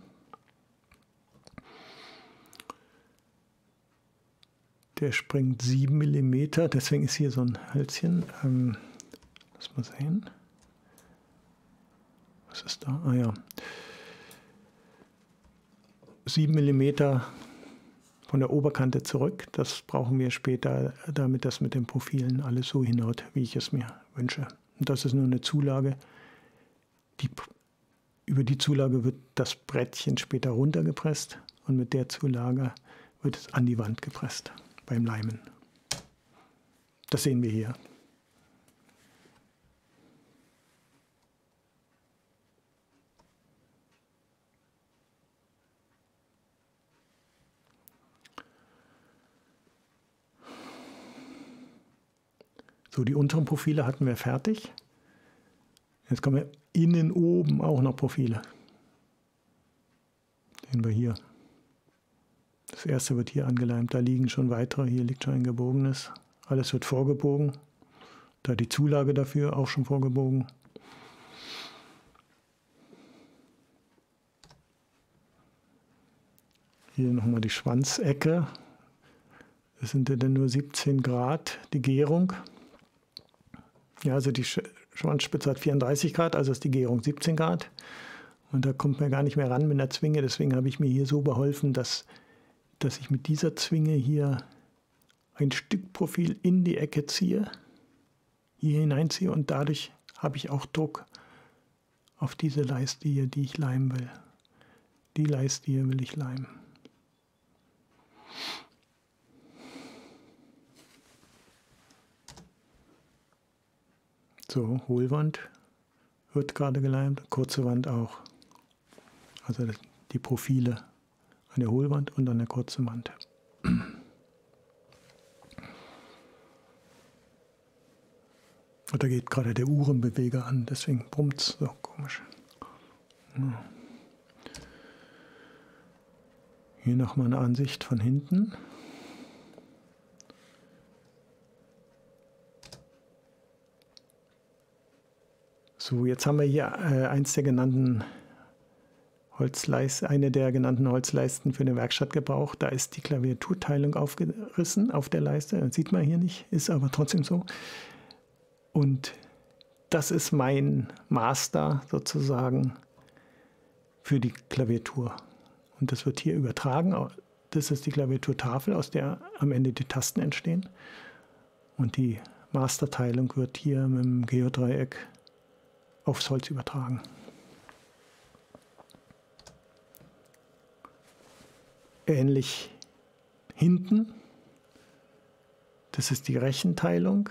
Der springt 7 mm, deswegen ist hier so ein Hölzchen. Lass mal sehen. Was ist da? Ah ja. 7 mm von der Oberkante zurück. Das brauchen wir später, damit das mit den Profilen alles so hinhaut, wie ich es mir wünsche. Und das ist nur eine Zulage. Über die Zulage wird das Brettchen später runtergepresst und mit der Zulage wird es an die Wand gepresst beim Leimen. Das sehen wir hier. So, die unteren Profile hatten wir fertig. Jetzt kommen wir innen oben auch noch Profile. Sehen wir hier. Das erste wird hier angeleimt, da liegen schon weitere, hier liegt schon ein gebogenes. Alles wird vorgebogen. Da die Zulage dafür auch schon vorgebogen. Hier nochmal die Schwanzecke. Das sind ja dann nur 17 Grad, die Gärung. Ja, also die Schwanzspitze hat 34 Grad, also ist die Gärung 17 Grad. Und da kommt man gar nicht mehr ran mit der Zwinge. Deswegen habe ich mir hier so beholfen, dass ich mit dieser Zwinge hier ein Stück Profil in die Ecke ziehe, hier hineinziehe und dadurch habe ich auch Druck auf diese Leiste hier, die ich leimen will. Die Leiste hier will ich leimen. So, Hohlwand wird gerade geleimt, kurze Wand auch. Also die Profile an der Hohlwand und an der kurzen Wand. Und da geht gerade der Uhrenbeweger an, deswegen brummt es so komisch. Ja. Hier nochmal eine Ansicht von hinten. So, jetzt haben wir hier eine der genannten Holzleisten für den Werkstattgebrauch. Da ist die Klaviaturteilung aufgerissen auf der Leiste. Das sieht man hier nicht, ist aber trotzdem so. Und das ist mein Master sozusagen für die Klaviatur. Und das wird hier übertragen. Das ist die Klaviaturtafel, aus der am Ende die Tasten entstehen. Und die Masterteilung wird hier mit dem Geodreieck aufs Holz übertragen. Ähnlich hinten, das ist die Rechenteilung.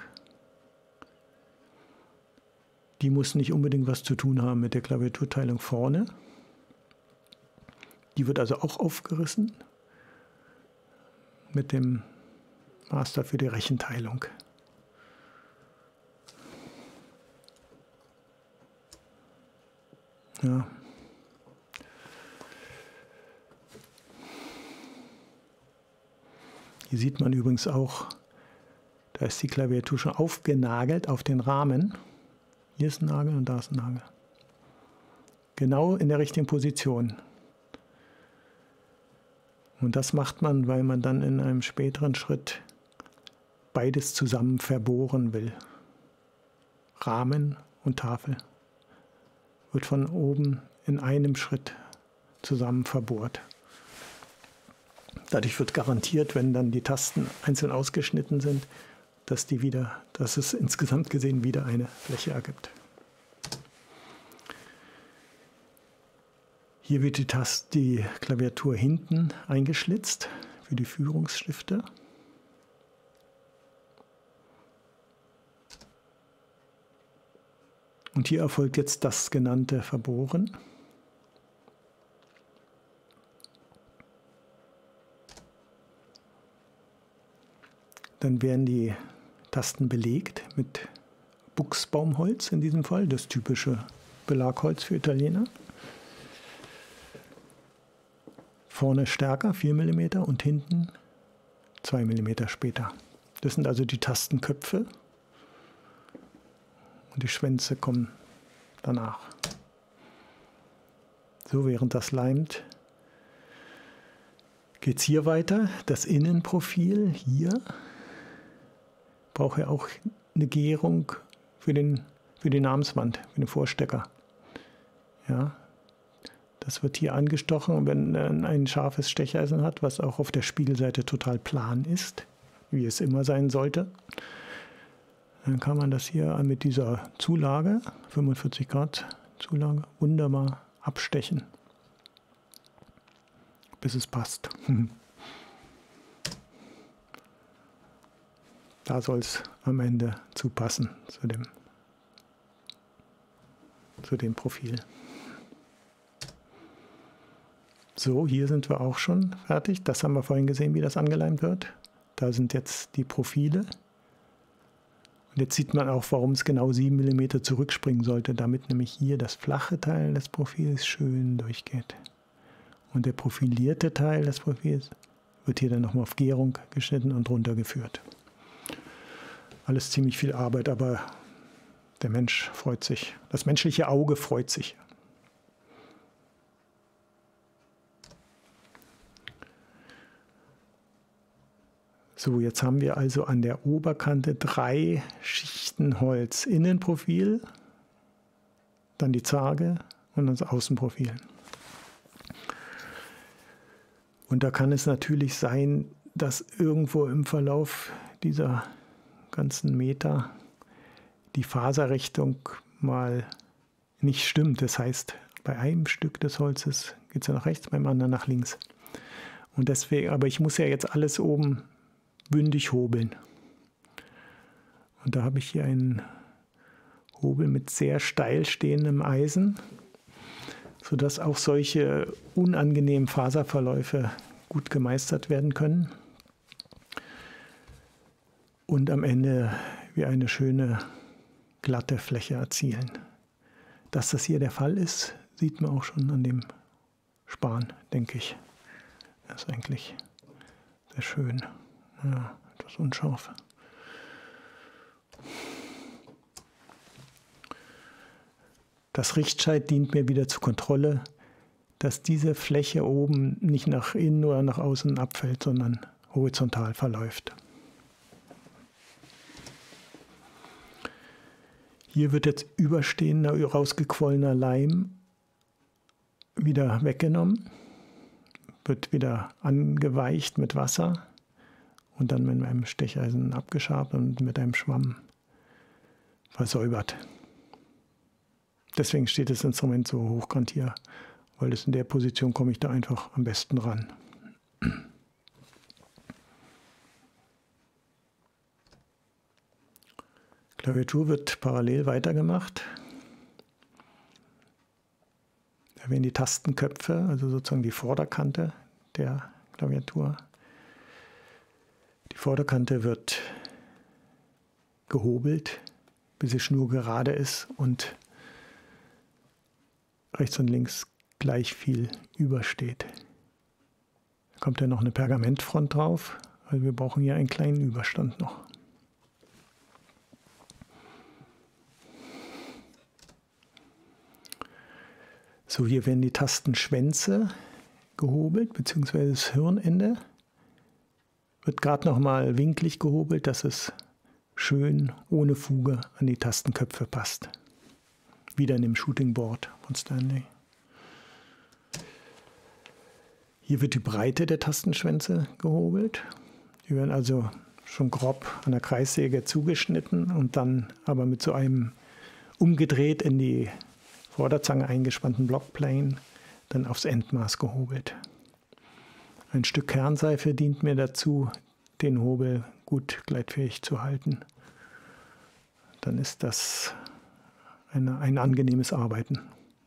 Die muss nicht unbedingt was zu tun haben mit der Klaviaturteilung vorne. Die wird also auch aufgerissen mit dem Master für die Rechenteilung. Ja. Hier sieht man übrigens auch, da ist die Klaviatur schon aufgenagelt auf den Rahmen. Hier ist ein Nagel und da ist ein Nagel. Genau in der richtigen Position. Und das macht man, weil man dann in einem späteren Schritt beides zusammen verbohren will. Rahmen und Tafel wird von oben in einem Schritt zusammen verbohrt. Dadurch wird garantiert, wenn dann die Tasten einzeln ausgeschnitten sind, dass es insgesamt gesehen wieder eine Fläche ergibt. Hier wird die Klaviatur hinten eingeschlitzt für die Führungsstifte. Und hier erfolgt jetzt das genannte Verbohren. Dann werden die Tasten belegt mit Buchsbaumholz in diesem Fall, das typische Belagholz für Italiener. Vorne stärker, 4 mm und hinten 2 mm später. Das sind also die Tastenköpfe und die Schwänze kommen danach. So, während das leimt, geht es hier weiter. Das Innenprofil hier braucht ja auch eine Gärung für die Namenswand, für den Vorstecker. Ja. Das wird hier angestochen und wenn ein scharfes Stecheisen hat, was auch auf der Spiegelseite total plan ist, wie es immer sein sollte, dann kann man das hier mit dieser Zulage, 45 Grad Zulage, wunderbar abstechen, bis es passt. Da soll es am Ende zupassen zu dem Profil. So, hier sind wir auch schon fertig. Das haben wir vorhin gesehen, wie das angeleimt wird. Da sind jetzt die Profile. Und jetzt sieht man auch, warum es genau 7 mm zurückspringen sollte, damit nämlich hier das flache Teil des Profils schön durchgeht. Und der profilierte Teil des Profils wird hier dann nochmal auf Gärung geschnitten und runtergeführt. Alles ziemlich viel Arbeit, aber der Mensch freut sich. Das menschliche Auge freut sich. So, jetzt haben wir also an der Oberkante 3 Schichten Holz. Innenprofil, dann die Zarge und das Außenprofil. Und da kann es natürlich sein, dass irgendwo im Verlauf dieser ganzen Meter die Faserrichtung mal nicht stimmt. Das heißt, bei einem Stück des Holzes geht es ja nach rechts, beim anderen nach links. Und deswegen, aber ich muss ja jetzt alles oben bündig hobeln. Und da habe ich hier einen Hobel mit sehr steil stehendem Eisen, sodass auch solche unangenehmen Faserverläufe gut gemeistert werden können. Und am Ende wir eine schöne glatte Fläche erzielen. Dass das hier der Fall ist, sieht man auch schon an dem Span, denke ich. Das ist eigentlich sehr schön. Ja, etwas unscharf. Das Richtscheit dient mir wieder zur Kontrolle, dass diese Fläche oben nicht nach innen oder nach außen abfällt, sondern horizontal verläuft. Hier wird jetzt überstehender, rausgequollener Leim wieder weggenommen, wird wieder angeweicht mit Wasser und dann mit einem Stecheisen abgeschabt und mit einem Schwamm versäubert. Deswegen steht das Instrument so hochkant hier, weil das in der Position komme ich da einfach am besten ran. Klaviatur wird parallel weitergemacht. Da werden die Tastenköpfe, also sozusagen die Vorderkante der Klaviatur. Die Vorderkante wird gehobelt, bis sie schnurgerade ist und rechts und links gleich viel übersteht. Da kommt ja noch eine Pergamentfront drauf, weil wir brauchen hier einen kleinen Überstand noch. So, hier werden die Tastenschwänze gehobelt, beziehungsweise das Hirnende wird gerade noch mal winklig gehobelt, dass es schön ohne Fuge an die Tastenköpfe passt. Wieder in dem Shooting Board von Stanley. Hier wird die Breite der Tastenschwänze gehobelt. Die werden also schon grob an der Kreissäge zugeschnitten und dann aber mit so einem umgedreht in die Vorderzange eingespannten Blockplane dann aufs Endmaß gehobelt. Ein Stück Kernseife dient mir dazu, den Hobel gut gleitfähig zu halten. Dann ist das ein angenehmes Arbeiten.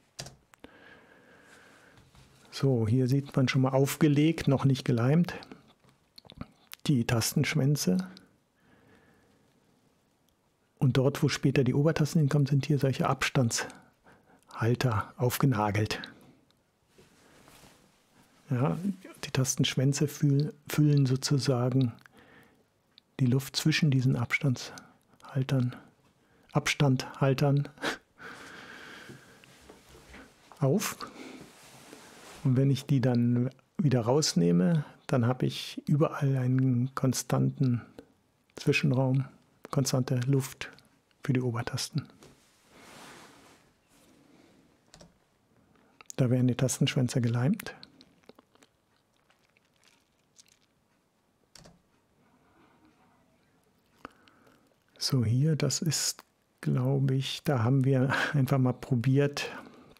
So, hier sieht man schon mal aufgelegt, noch nicht geleimt, die Tastenschwänze. Und dort, wo später die Obertasten hinkommen, sind hier solche Abstandshalter aufgenagelt. Ja, die Tastenschwänze füllen sozusagen die Luft zwischen diesen Abstandhaltern auf. Und wenn ich die dann wieder rausnehme, dann habe ich überall einen konstanten Zwischenraum, konstante Luft für die Obertasten. Da werden die Tastenschwänze geleimt. So, hier, das ist, glaube ich, da haben wir einfach mal probiert,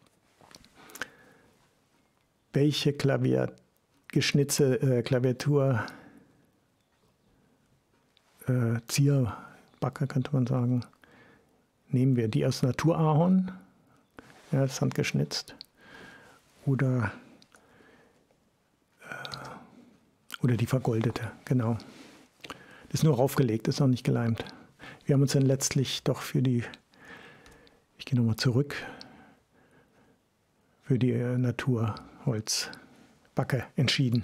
welche Klaviatur, Zierbacke könnte man sagen, nehmen wir. Die aus Naturahorn, ja, das ist handgeschnitzt, oder die vergoldete, genau. Das ist nur raufgelegt, ist noch nicht geleimt. Wir haben uns dann letztlich doch für die, ich gehe nochmal zurück, für die Naturholzbacke entschieden.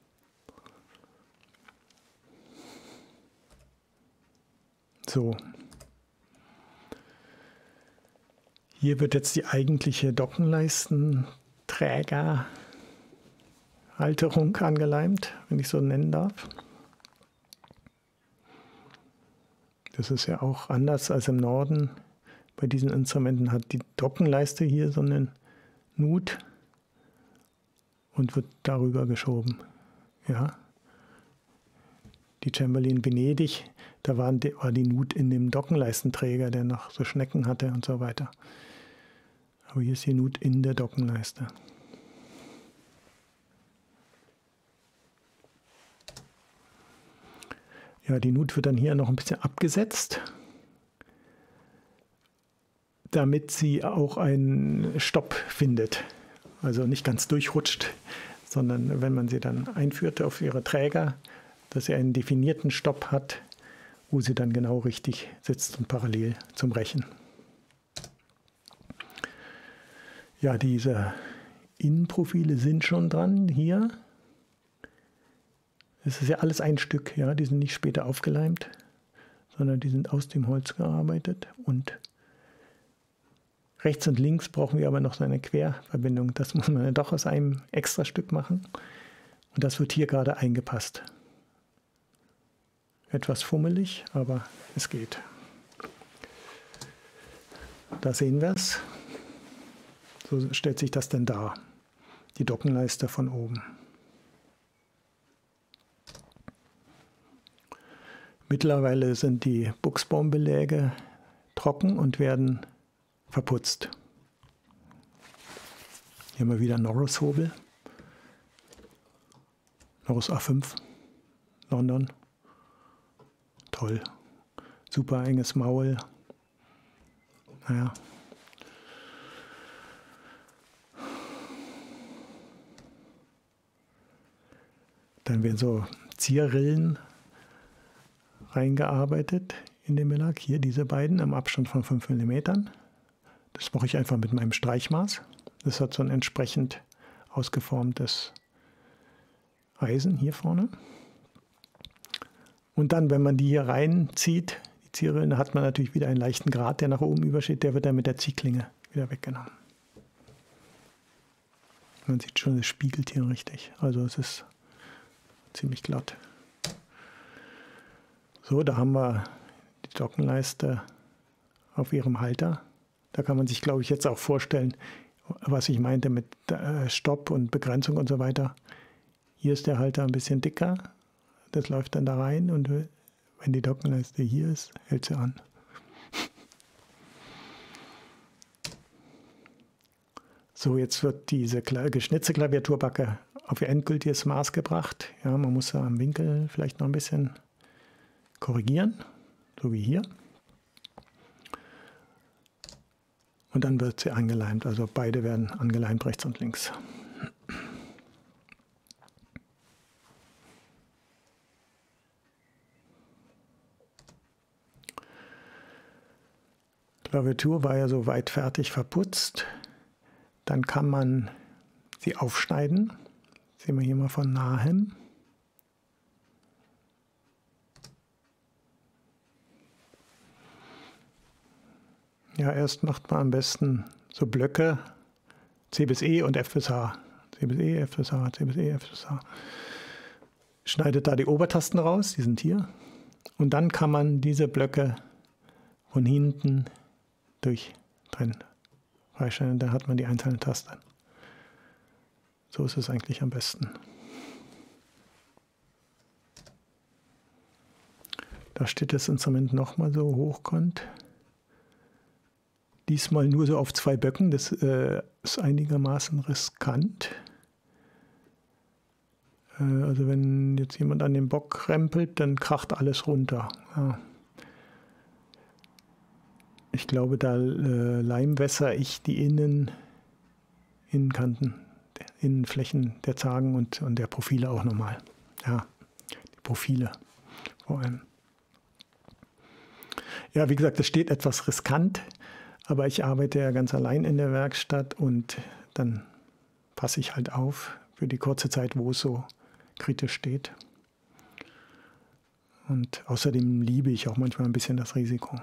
So. Hier wird jetzt die eigentliche Dockenleistenträgerhalterung angeleimt, wenn ich so nennen darf. Das ist ja auch anders als im Norden. Bei diesen Instrumenten hat die Dockenleiste hier so einen Nut und wird darüber geschoben. Ja. Die Cembalo Venedig, da war die Nut in dem Dockenleistenträger, der noch so Schnecken hatte und so weiter. Aber hier ist die Nut in der Dockenleiste. Ja, die Nut wird dann hier noch ein bisschen abgesetzt, damit sie auch einen Stopp findet. Also nicht ganz durchrutscht, sondern wenn man sie dann einführt auf ihre Träger, dass sie einen definierten Stopp hat, wo sie dann genau richtig sitzt und parallel zum Rechen. Ja, diese Innenprofile sind schon dran hier. Es ist ja alles ein Stück, ja, die sind nicht später aufgeleimt, sondern die sind aus dem Holz gearbeitet. Und rechts und links brauchen wir aber noch so eine Querverbindung. Das muss man ja doch aus einem Extrastück machen. Und das wird hier gerade eingepasst. Etwas fummelig, aber es geht. Da sehen wir es. So stellt sich das denn dar. Die Dockenleiste von oben. Mittlerweile sind die Buchsbaumbeläge trocken und werden verputzt. Hier haben wir wieder Norris-Hobel. Norris A5, London. Toll. Super enges Maul, naja. Dann werden so Zierrillen reingearbeitet in den Belag. Hier diese beiden im Abstand von 5 mm. Das mache ich einfach mit meinem Streichmaß. Das hat so ein entsprechend ausgeformtes Eisen hier vorne. Und dann, wenn man die hier reinzieht, die Zierrillen, hat man natürlich wieder einen leichten Grat, der nach oben übersteht. Der wird dann mit der Ziehklinge wieder weggenommen. Man sieht schon, es spiegelt hier richtig. Also es ist ziemlich glatt. So, da haben wir die Dockenleiste auf ihrem Halter. Da kann man sich, glaube ich, jetzt auch vorstellen, was ich meinte mit Stopp und Begrenzung und so weiter. Hier ist der Halter ein bisschen dicker. Das läuft dann da rein und wenn die Dockenleiste hier ist, hält sie an. So, jetzt wird diese geschnitzte Klaviaturbacke auf ihr endgültiges Maß gebracht. Ja, man muss da am Winkel vielleicht noch ein bisschen korrigieren, so wie hier. Und dann wird sie angeleimt, also beide werden angeleimt, rechts und links. Klaviatur war ja soweit fertig verputzt. Dann kann man sie aufschneiden. Das sehen wir hier mal von nahem. Ja, erst macht man am besten so Blöcke C bis E und F bis H. C bis E, F bis H, C bis E, F bis H. Schneidet da die Obertasten raus, die sind hier. Und dann kann man diese Blöcke von hinten durchtrennen. Freischneiden, da hat man die einzelnen Tasten. So ist es eigentlich am besten. Da steht das Instrument nochmal so hochkant. Diesmal nur so auf 2 Böcken, das ist einigermaßen riskant. Also wenn jetzt jemand an den Bock rempelt, dann kracht alles runter. Ja. Ich glaube, da leimwässer ich die Innenkanten, Innenflächen der Zagen und der Profile auch nochmal. Ja, die Profile vor allem. Ja, wie gesagt, das steht etwas riskant, aber ich arbeite ja ganz allein in der Werkstatt und dann passe ich halt auf für die kurze Zeit, wo es so kritisch steht. Und außerdem liebe ich auch manchmal ein bisschen das Risiko.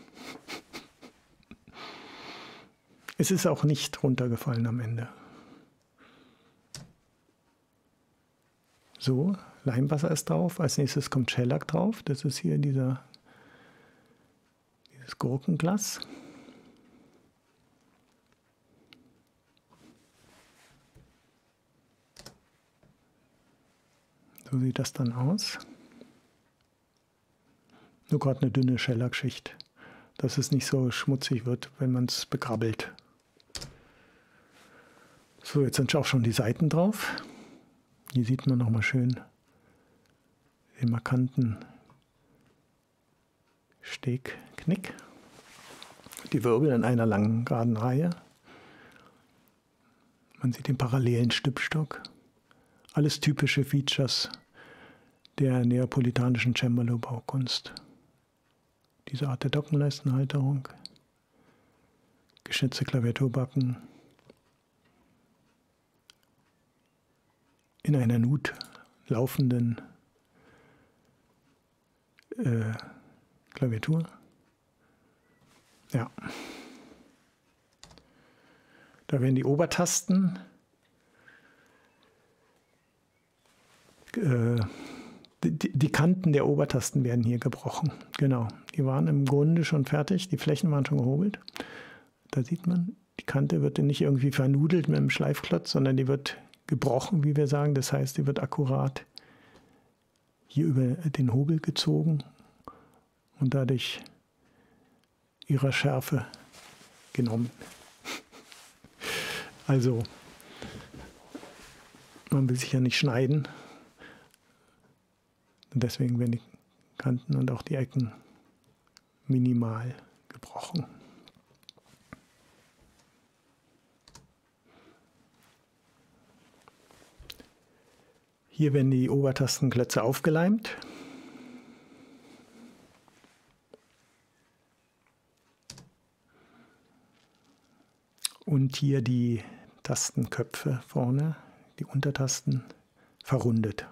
Es ist auch nicht runtergefallen am Ende. So, Leimwasser ist drauf. Als nächstes kommt Shellac drauf. Das ist hier dieses Gurkenglas. So sieht das dann aus. Nur gerade eine dünne Shellac-Schicht, dass es nicht so schmutzig wird, wenn man es begrabbelt. So, jetzt sind auch schon die Seiten drauf. Hier sieht man nochmal schön den markanten Stegknick. Die Wirbel in einer langen, geraden Reihe. Man sieht den parallelen Stützstock. Alles typische Features der neapolitanischen Cembalo-Baukunst. Diese Art der Dockenleistenhalterung, geschnitzte Klaviaturbacken, in einer Nut laufenden Klaviatur. Ja. Da werden die Obertasten die Kanten der Obertasten werden hier gebrochen. Genau, die waren im Grunde schon fertig, die Flächen waren schon gehobelt. Da sieht man, die Kante wird nicht irgendwie vernudelt mit einem Schleifklotz, sondern die wird gebrochen, wie wir sagen. Das heißt, die wird akkurat hier über den Hobel gezogen und dadurch ihrer Schärfe genommen. Also, man will sich ja nicht schneiden. Und deswegen werden die Kanten und auch die Ecken minimal gebrochen. Hier werden die Obertastenklötze aufgeleimt. Und hier die Tastenköpfe vorne, die Untertasten, verrundet.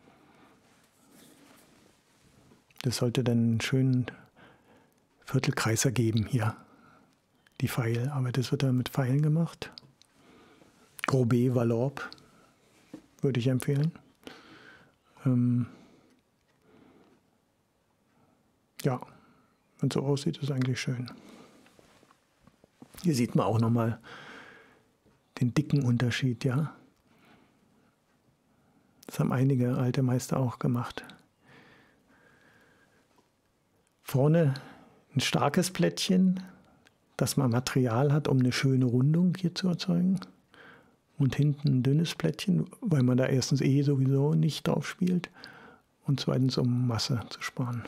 Das sollte dann einen schönen Viertelkreis ergeben hier, die Pfeil. Aber das wird dann mit Pfeilen gemacht. Grobet, Valorbe würde ich empfehlen. Ja, wenn es so aussieht, ist eigentlich schön. Hier sieht man auch nochmal den dicken Unterschied, ja. Das haben einige alte Meister auch gemacht. Vorne ein starkes Plättchen, dass man Material hat, um eine schöne Rundung hier zu erzeugen. Und hinten ein dünnes Plättchen, weil man da erstens sowieso nicht drauf spielt und zweitens, um Masse zu sparen.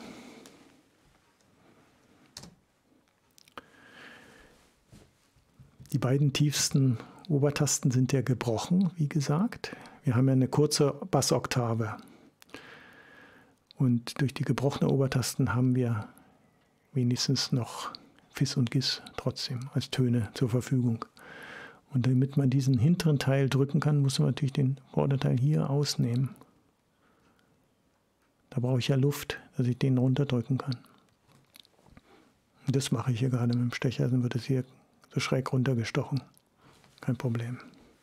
Die beiden tiefsten Obertasten sind ja gebrochen, wie gesagt. Wir haben ja eine kurze Bassoktave. Und durch die gebrochenen Obertasten haben wir wenigstens noch Fis und Gis trotzdem als Töne zur Verfügung. Und damit man diesen hinteren Teil drücken kann, muss man natürlich den Vorderteil hier ausnehmen. Da brauche ich ja Luft, dass ich den runterdrücken kann. Und das mache ich hier gerade mit dem Stecher, dann wird es hier so schräg runtergestochen. Kein Problem.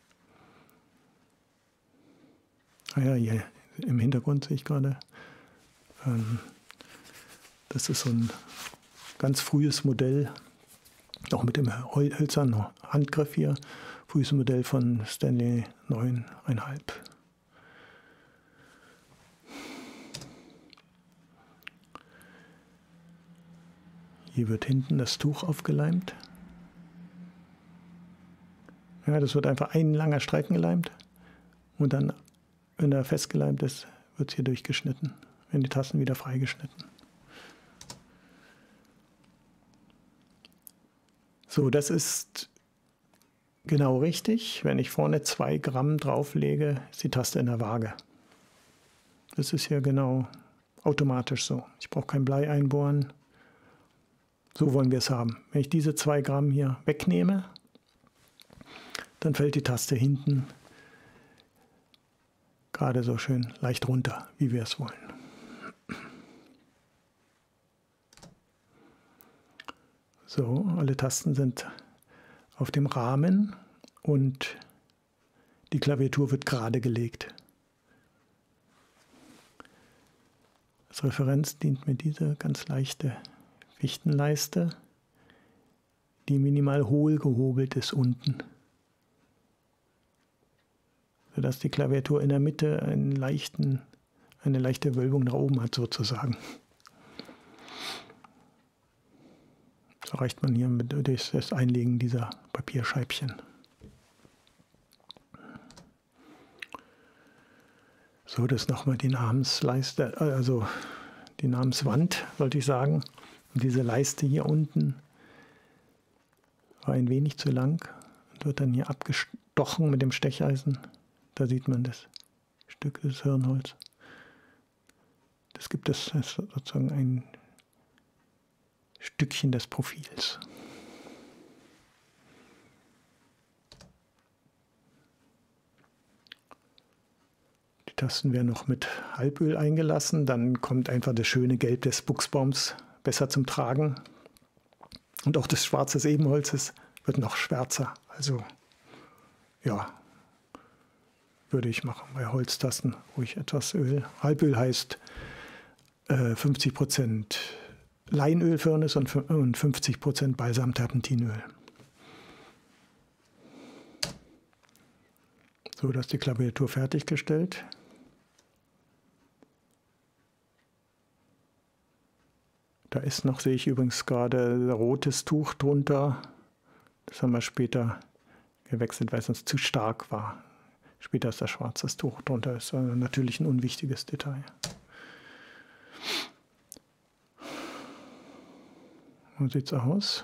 Ah ja, hier im Hintergrund sehe ich gerade, das ist so ein ganz frühes Modell, auch mit dem hölzernen Handgriff hier, frühes Modell von Stanley 9,5. Hier wird hinten das Tuch aufgeleimt. Ja, das wird einfach ein langer Streifen geleimt und dann, wenn er festgeleimt ist, wird es hier durchgeschnitten, werden die Tasten wieder freigeschnitten. So, das ist genau richtig. Wenn ich vorne 2 Gramm drauflege, ist die Taste in der Waage. Das ist hier genau automatisch so. Ich brauche kein Blei einbohren. So wollen wir es haben. Wenn ich diese 2 Gramm hier wegnehme, dann fällt die Taste hinten gerade so schön leicht runter, wie wir es wollen. So, alle Tasten sind auf dem Rahmen und die Klaviatur wird gerade gelegt. Als Referenz dient mir diese ganz leichte Fichtenleiste, die minimal hohl gehobelt ist unten, sodass die Klaviatur in der Mitte eine leichte Wölbung nach oben hat sozusagen. Das erreicht man hier durch das Einlegen dieser Papierscheibchen. So, das ist nochmal die Namensleiste, also die Namenswand, sollte ich sagen. Und diese Leiste hier unten war ein wenig zu lang und wird dann hier abgestochen mit dem Stecheisen. Da sieht man das Stück des Hirnholz. Das gibt es sozusagen ein Stückchen des Profils. Die Tasten werden noch mit Halböl eingelassen, dann kommt einfach das schöne Gelb des Buchsbaums besser zum Tragen. Und auch das Schwarz des Ebenholzes wird noch schwärzer. Also ja, würde ich machen bei Holztasten ruhig etwas Öl. Halböl heißt 50% Leinölfirnis und 50% Balsamterpentinöl. So, dass die Klaviatur fertiggestellt. Da ist noch, sehe ich übrigens gerade, rotes Tuch drunter. Das haben wir später gewechselt, weil es uns zu stark war. Später ist da schwarzes Tuch drunter. Das ist natürlich ein unwichtiges Detail. So sieht es aus.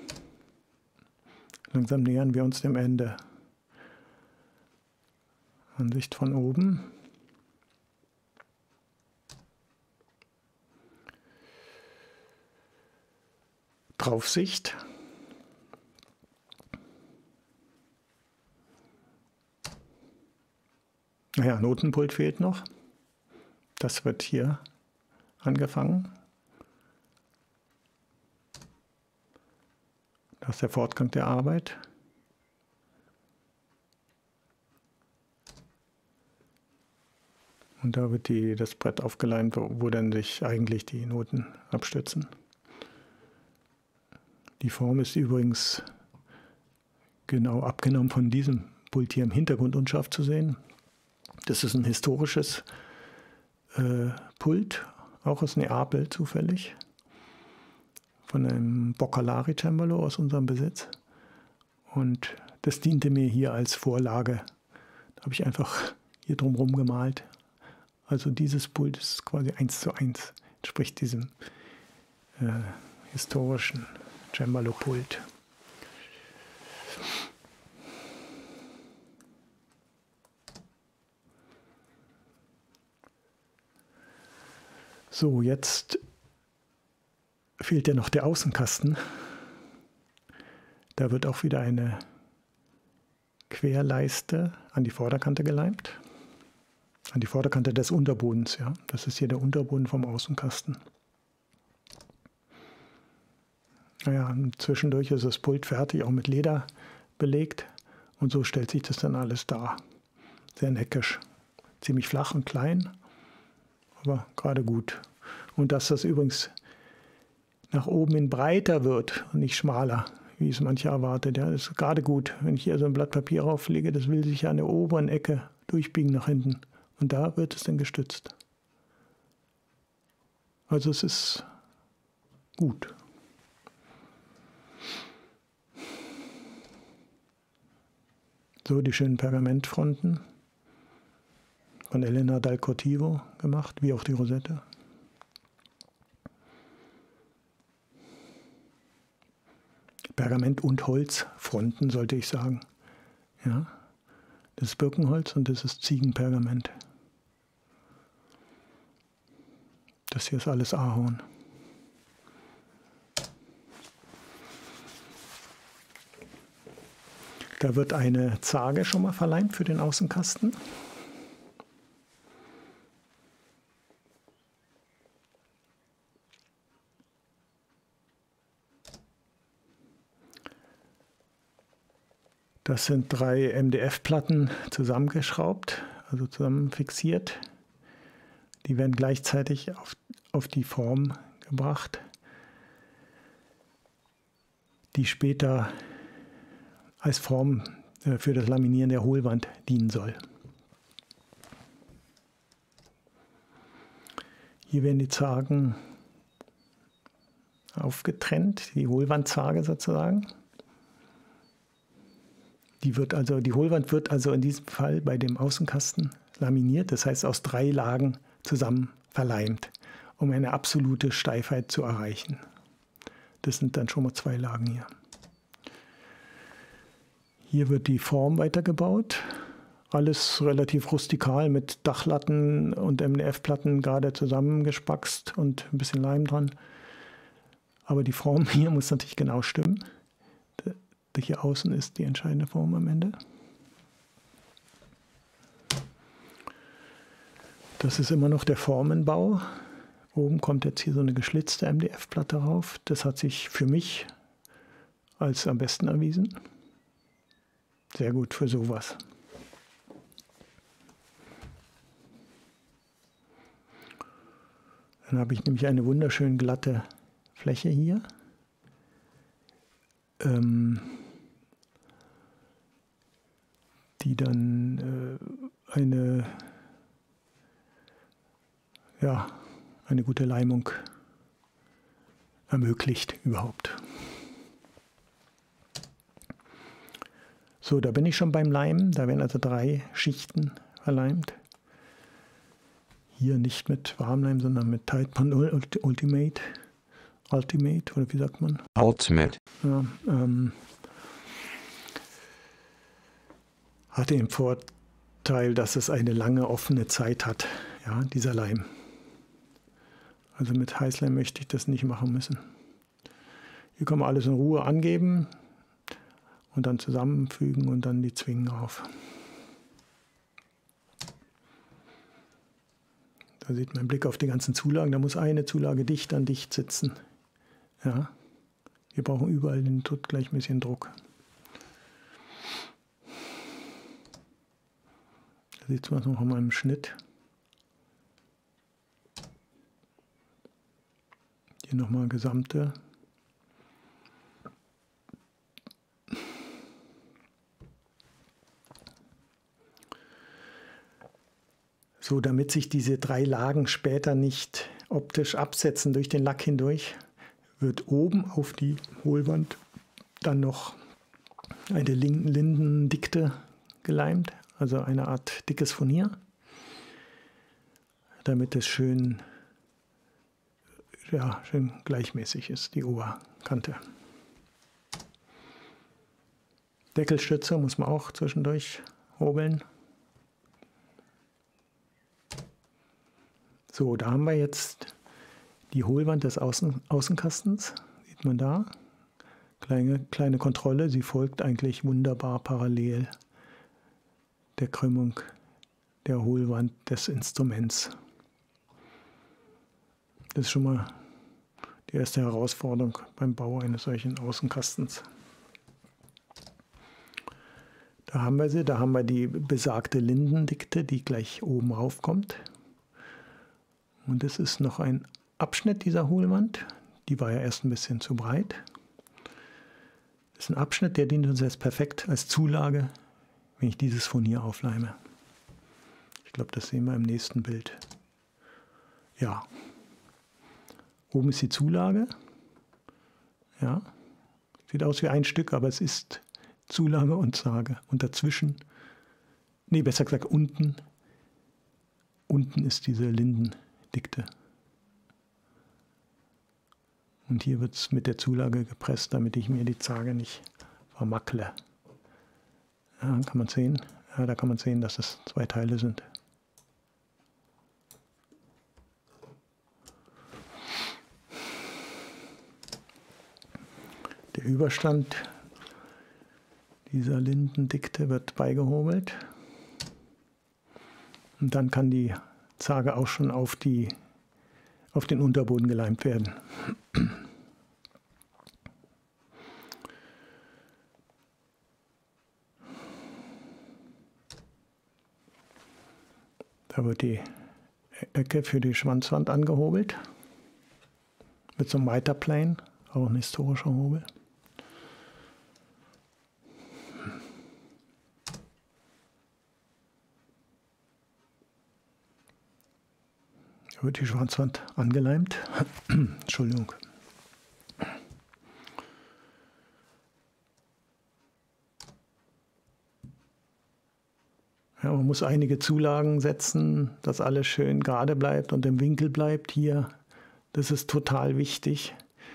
Langsam nähern wir uns dem Ende. Ansicht von oben. Draufsicht. Naja, Notenpult fehlt noch. Das wird hier angefangen. Das ist der Fortgang der Arbeit. Und da wird das Brett aufgeleimt, wo dann sich eigentlich die Noten abstützen. Die Form ist übrigens genau abgenommen von diesem Pult hier im Hintergrund unscharf zu sehen. Das ist ein historisches Pult, auch aus Neapel zufällig, von einem Boccalari-Cembalo aus unserem Besitz. Und das diente mir hier als Vorlage. Da habe ich einfach hier drumherum gemalt. Also dieses Pult ist quasi 1:1, entspricht diesem historischen Cembalo-Pult. So, jetzt fehlt ja noch der Außenkasten. Da wird auch wieder eine Querleiste an die Vorderkante geleimt. An die Vorderkante des Unterbodens, ja. Das ist hier der Unterboden vom Außenkasten. Naja, zwischendurch ist das Pult fertig, auch mit Leder belegt. Und so stellt sich das dann alles dar. Sehr neckisch. Ziemlich flach und klein, aber gerade gut. Und dass das übrigens nach oben hin breiter wird und nicht schmaler, wie es manche erwartet. Ja, das ist gerade gut. Wenn ich hier so ein Blatt Papier rauflege, das will sich an der oberen Ecke durchbiegen nach hinten. Und da wird es dann gestützt. Also es ist gut. So die schönen Pergamentfronten von Elena Dal Cortivo gemacht, wie auch die Rosette. Pergament- und Holzfronten, sollte ich sagen. Ja, das ist Birkenholz und das ist Ziegenpergament. Das hier ist alles Ahorn. Da wird eine Zarge schon mal verleimt für den Außenkasten. Das sind 3 MDF-Platten zusammengeschraubt, also zusammen fixiert. Die werden gleichzeitig auf die Form gebracht, die später als Form für das Laminieren der Hohlwand dienen soll. Hier werden die Zargen aufgetrennt, die Hohlwandzarge sozusagen. Die Hohlwand wird also in diesem Fall bei dem Außenkasten laminiert, das heißt aus 3 Lagen zusammen verleimt, um eine absolute Steifheit zu erreichen. Das sind dann schon mal 2 Lagen hier. Hier wird die Form weitergebaut. Alles relativ rustikal mit Dachlatten und MDF-Platten gerade zusammengespackst und ein bisschen Leim dran. Aber die Form hier muss natürlich genau stimmen. Hier außen ist die entscheidende Form am Ende. Das ist immer noch der Formenbau. Oben kommt jetzt hier so eine geschlitzte MDF-Platte rauf. Das hat sich für mich als am besten erwiesen. Sehr gut für sowas. Dann habe ich nämlich eine wunderschön glatte Fläche hier. Die dann eine gute Leimung ermöglicht überhaupt. So, da bin ich schon beim Leimen. Da werden also 3 Schichten verleimt. Hier nicht mit Warmleim, sondern mit Titebond Ultimate. Ultimate, oder wie sagt man? Ultimate. Ja, hatte den Vorteil, Vorteil, dass es eine lange offene Zeit hat, ja, dieser Leim. Also mit Heißleim möchte ich das nicht machen müssen. Hier kann man alles in Ruhe angeben und dann zusammenfügen und dann die Zwingen auf. Da sieht man einen Blick auf die ganzen Zulagen. Da muss eine Zulage dicht an dicht sitzen. Ja. Wir brauchen überall den gleichmäßigen Druck. Da sieht man es noch an meinem Schnitt. Hier nochmal gesamte. So, damit sich diese 3 Lagen später nicht optisch absetzen durch den Lack hindurch, wird oben auf die Hohlwand dann noch eine Lindendikte geleimt, also eine Art dickes Furnier, damit es schön gleichmäßig ist, die Oberkante. Deckelstütze muss man auch zwischendurch hobeln. So, da haben wir jetzt die Hohlwand des Außenkastens, sieht man da. Kleine Kontrolle, sie folgt eigentlich wunderbar parallel der Krümmung der Hohlwand des Instruments. Das ist schon mal die erste Herausforderung beim Bau eines solchen Außenkastens. Da haben wir sie, da haben wir die besagte Lindendikte, die gleich oben raufkommt. Und es ist noch ein Abschnitt dieser Hohlwand, die war ja erst ein bisschen zu breit. Das ist ein Abschnitt, der dient uns jetzt perfekt als Zulage, wenn ich dieses Furnier aufleime. Ich glaube, das sehen wir im nächsten Bild. Ja. Oben ist die Zulage. Ja. Sieht aus wie ein Stück, aber es ist Zulage und Sage. Und dazwischen, nee, besser gesagt unten ist diese Lindendikte. Und hier wird es mit der Zulage gepresst, damit ich mir die Zage nicht vermackle. Ja, kann man sehen. Ja, da kann man sehen, dass es 2 Teile sind. Der Überstand dieser Lindendikte wird beigehobelt. Und dann kann die Zage auch schon auf den Unterboden geleimt werden. Da wird die Ecke für die Schwanzwand angehobelt. Mit so einem Weiterplane, auch ein historischer Hobel. Da wird die Schwanzwand angeleimt. Entschuldigung. Ja, man muss einige Zulagen setzen, dass alles schön gerade bleibt und im Winkel bleibt hier. Das ist total wichtig,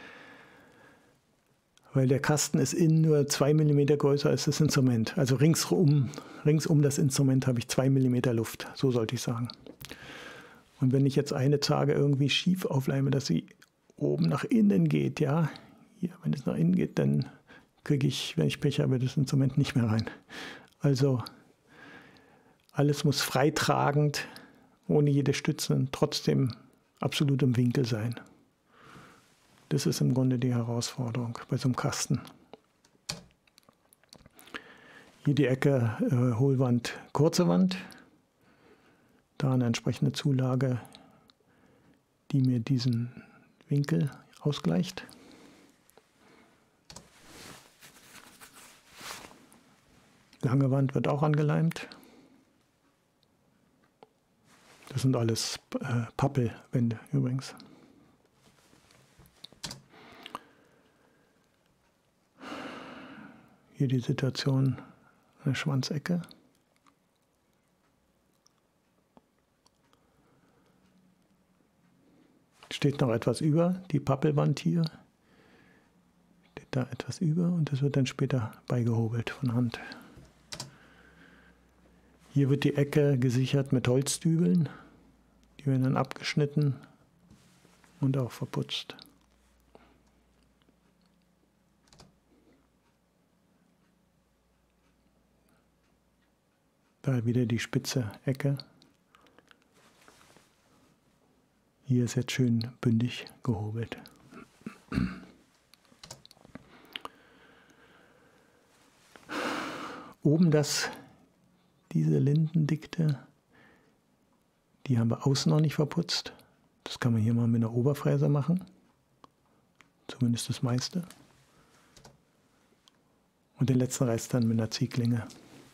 weil der Kasten ist innen nur 2 mm größer als das Instrument. Also rings um das Instrument habe ich 2 mm Luft, so sollte ich sagen. Und wenn ich jetzt eine Zage irgendwie schief aufleime, dass sie oben nach innen geht, ja, hier, wenn es nach innen geht, dann kriege ich, wenn ich Pech habe, das Instrument nicht mehr rein. Also alles muss freitragend, ohne jede Stütze, trotzdem absolut im Winkel sein. Das ist im Grunde die Herausforderung bei so einem Kasten. Hier die Ecke Hohlwand, kurze Wand. Da eine entsprechende Zulage, die mir diesen Winkel ausgleicht. Lange Wand wird auch angeleimt. Das sind alles Pappelwände übrigens. Hier die Situation, eine Schwanzecke. Steht noch etwas über, die Pappelwand hier. Steht da etwas über und das wird dann später beigehobelt von Hand. Hier wird die Ecke gesichert mit Holzdübeln. Die werden dann abgeschnitten und auch verputzt. Da wieder die spitze Ecke. Hier ist jetzt schön bündig gehobelt. Oben diese Lindendikte, die haben wir außen noch nicht verputzt. Das kann man hier mal mit einer Oberfräse machen. Zumindest das meiste. Und den letzten Rest dann mit einer Ziehklinge.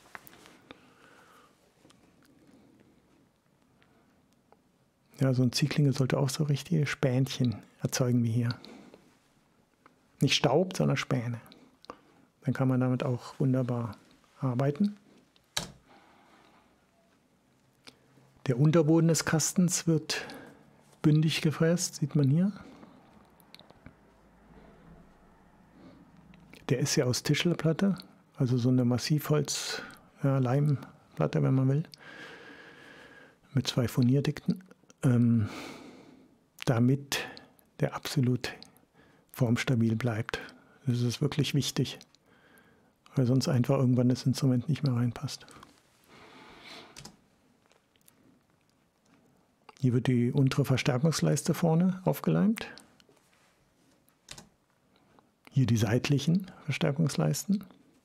Ja, so eine Ziehklinge sollte auch so richtige Spänchen erzeugen wie hier. Nicht Staub, sondern Späne. Dann kann man damit auch wunderbar arbeiten. Der Unterboden des Kastens wird bündig gefräst, sieht man hier. Der ist ja aus Tischlerplatte, also so eine Massivholz, ja, Leimplatte, wenn man will, mit 2 Furnierdikten, damit der absolut formstabil bleibt. Das ist wirklich wichtig, weil sonst einfach irgendwann das Instrument nicht mehr reinpasst. Hier wird die untere Verstärkungsleiste vorne aufgeleimt. Hier die seitlichen Verstärkungsleisten.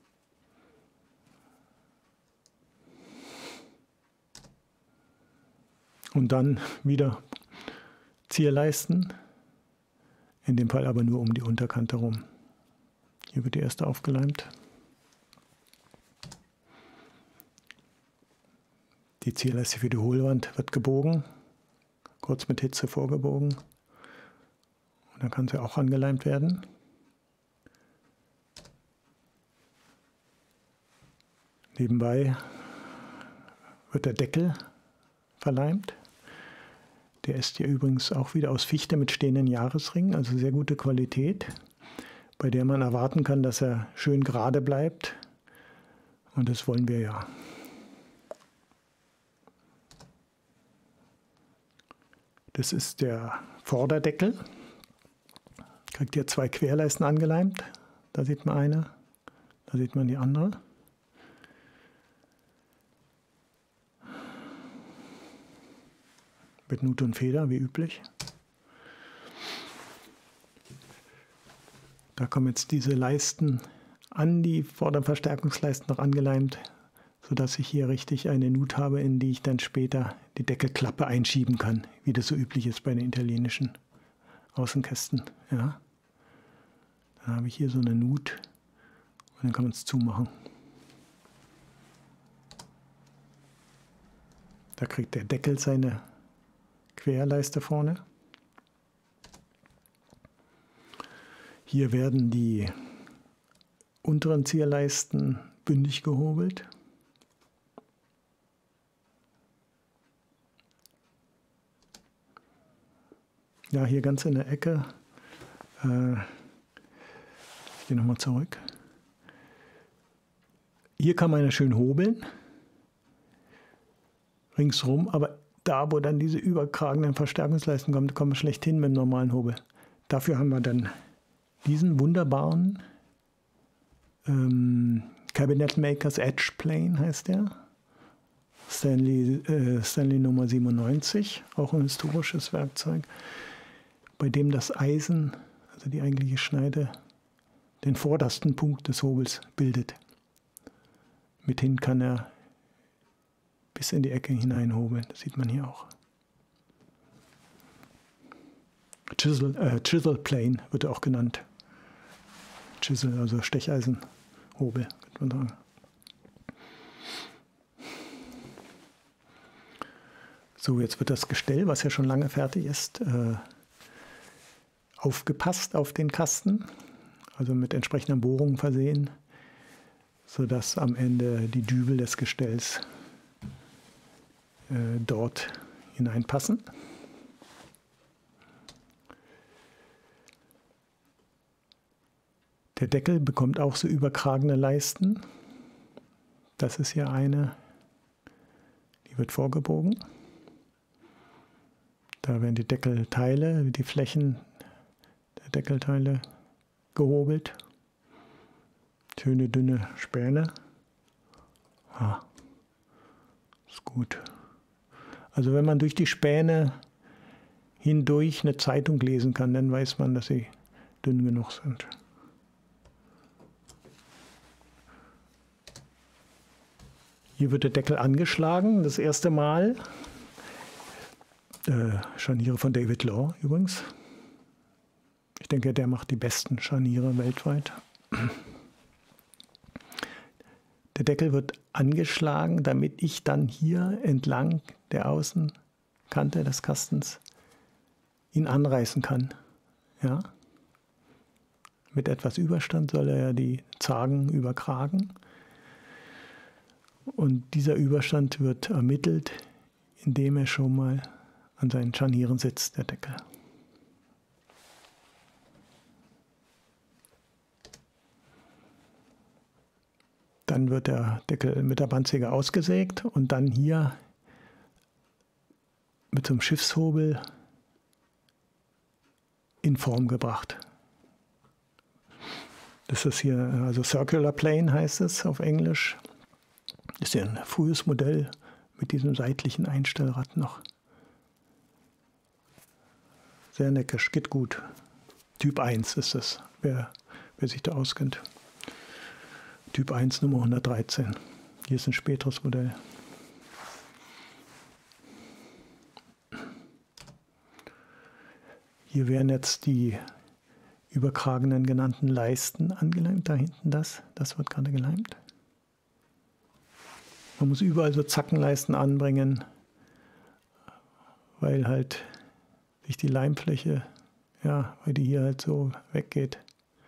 Und dann wieder Zierleisten, in dem Fall aber nur um die Unterkante rum. Hier wird die erste aufgeleimt. Die Zierleiste für die Hohlwand wird gebogen, kurz mit Hitze vorgebogen. Und dann kann sie auch angeleimt werden. Nebenbei wird der Deckel verleimt. Der ist hier übrigens auch wieder aus Fichte mit stehenden Jahresringen, also sehr gute Qualität, bei der man erwarten kann, dass er schön gerade bleibt. Und das wollen wir ja. Das ist der Vorderdeckel. Kriegt hier 2 Querleisten angeleimt. Da sieht man eine, da sieht man die andere. Mit Nut und Feder, wie üblich. Da kommen jetzt diese Leisten an die Vorderverstärkungsleisten noch angeleimt, sodass ich hier richtig eine Nut habe, in die ich dann später die Deckelklappe einschieben kann, wie das so üblich ist bei den italienischen Außenkästen. Ja. Dann habe ich hier so eine Nut und dann kann man es zumachen. Da kriegt der Deckel seine Querleiste vorne. Hier werden die unteren Zierleisten bündig gehobelt. Ja, hier ganz in der Ecke. Ich gehe nochmal zurück. Hier kann man ja schön hobeln. Ringsrum, aber da, wo dann diese überkragenden Verstärkungsleisten kommen, kommen wir schlecht hin mit dem normalen Hobel. Dafür haben wir dann diesen wunderbaren Cabinet Makers Edge Plane, heißt der. Stanley Nummer 97, auch ein historisches Werkzeug, bei dem das Eisen, also die eigentliche Schneide, den vordersten Punkt des Hobels bildet. Mithin kann er bis in die Ecke hineinhobeln. Das sieht man hier auch. Chisel Plane wird auch genannt. Chisel, also Stecheisenhobel, könnte man sagen. So, jetzt wird das Gestell, was ja schon lange fertig ist, aufgepasst auf den Kasten, also mit entsprechenden Bohrungen versehen, sodass am Ende die Dübel des Gestells dort hineinpassen. Der Deckel bekommt auch so überkragene Leisten. Das ist hier eine Die wird vorgebogen. Da werden die Deckelteile, die Flächen der Deckelteile gehobelt. Schöne dünne Späne. Ah, ist gut. Also wenn man durch die Späne hindurch eine Zeitung lesen kann, dann weiß man, dass sie dünn genug sind. Hier wird der Deckel angeschlagen, das erste Mal. Scharniere von David Law übrigens. Ich denke, der macht die besten Scharniere weltweit. Der Deckel wird angeschlagen, damit ich dann hier entlang der Außenkante des Kastens ihn anreißen kann. Ja? Mit etwas Überstand soll er ja die Zagen überkragen. Und dieser Überstand wird ermittelt, indem er schon mal an seinen Scharnieren sitzt, der Deckel. Dann wird der Deckel mit der Bandsäge ausgesägt und dann hier mit so einem Schiffshobel in Form gebracht. Das ist hier, also Circular Plane heißt es auf Englisch. Das ist ja ein frühes Modell mit diesem seitlichen Einstellrad noch. Sehr neckisch, geht gut. Typ 1 ist es, wer sich da auskennt. Typ 1 Nummer 113. Hier ist ein späteres Modell. Hier werden jetzt die überkragenen genannten Leisten angeleimt. Da hinten das wird gerade geleimt. Man muss überall so Zackenleisten anbringen, weil halt sich die Leimfläche, ja, weil die hier halt so weggeht.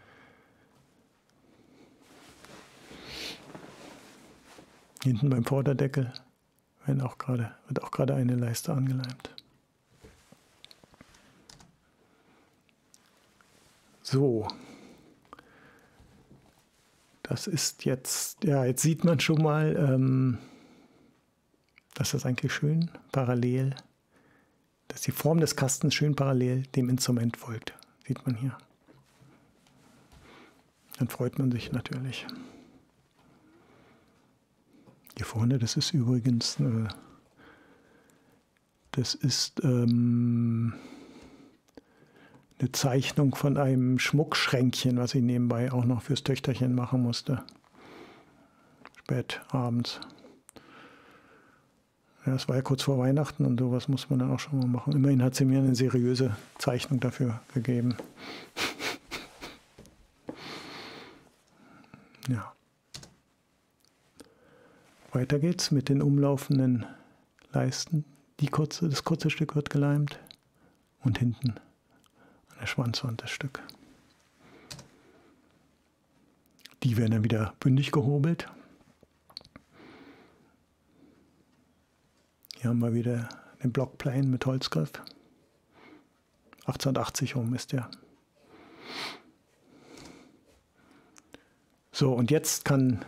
Hinten beim Vorderdeckel wird auch gerade eine Leiste angeleimt. So, das ist jetzt, ja, jetzt sieht man schon mal, dass das eigentlich schön parallel, dass die Form des Kastens schön parallel dem Instrument folgt. Sieht man hier. Dann freut man sich natürlich. Hier vorne, das ist übrigens eine Zeichnung von einem Schmuckschränkchen, was ich nebenbei auch noch fürs Töchterchen machen musste. Spät abends. Ja, es war ja kurz vor Weihnachten und sowas muss man dann auch schon mal machen. Immerhin hat sie mir eine seriöse Zeichnung dafür gegeben. Ja. Weiter geht's mit den umlaufenden Leisten. Das kurze Stück wird geleimt und hinten an der Schwanzwand das Stück. Die werden dann wieder bündig gehobelt. Hier haben wir wieder den Blockplane mit Holzgriff. 1880 rum ist der. So, und jetzt kann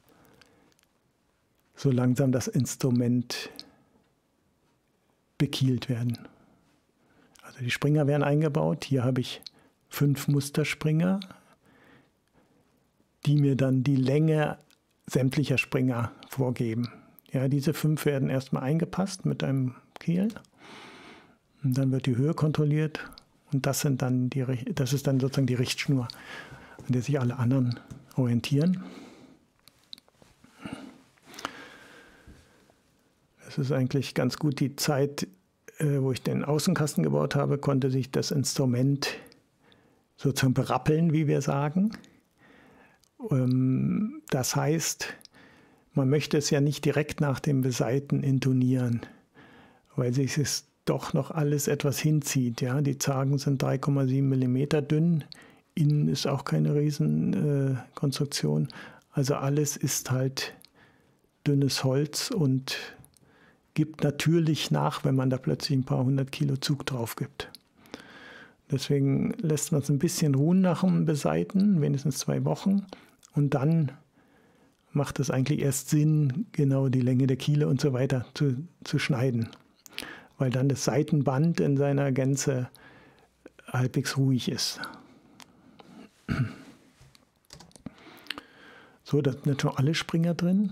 so langsam das Instrument bekielt werden. Also die Springer werden eingebaut. Hier habe ich 5 Musterspringer, die mir dann die Länge sämtlicher Springer vorgeben. Ja, diese 5 werden erstmal eingepasst mit einem Kiel. Und dann wird die Höhe kontrolliert. Und das ist dann sozusagen die Richtschnur, an der sich alle anderen orientieren. Es ist eigentlich ganz gut, die Zeit, wo ich den Außenkasten gebaut habe, konnte sich das Instrument sozusagen berappeln, wie wir sagen. Das heißt, man möchte es ja nicht direkt nach dem Besaiten intonieren, weil sich es doch noch alles etwas hinzieht. Ja? Die Zagen sind 3,7 mm dünn, innen ist auch keine Riesenkonstruktion. Also alles ist halt dünnes Holz und gibt natürlich nach, wenn man da plötzlich ein paar 100 Kilo Zug drauf gibt. Deswegen lässt man es ein bisschen ruhen nach dem Besaiten, wenigstens 2 Wochen. Und dann macht es eigentlich erst Sinn, genau die Länge der Kiele und so weiter zu schneiden, weil dann das Seitenband in seiner Gänze halbwegs ruhig ist. So, da sind schon alle Springer drin.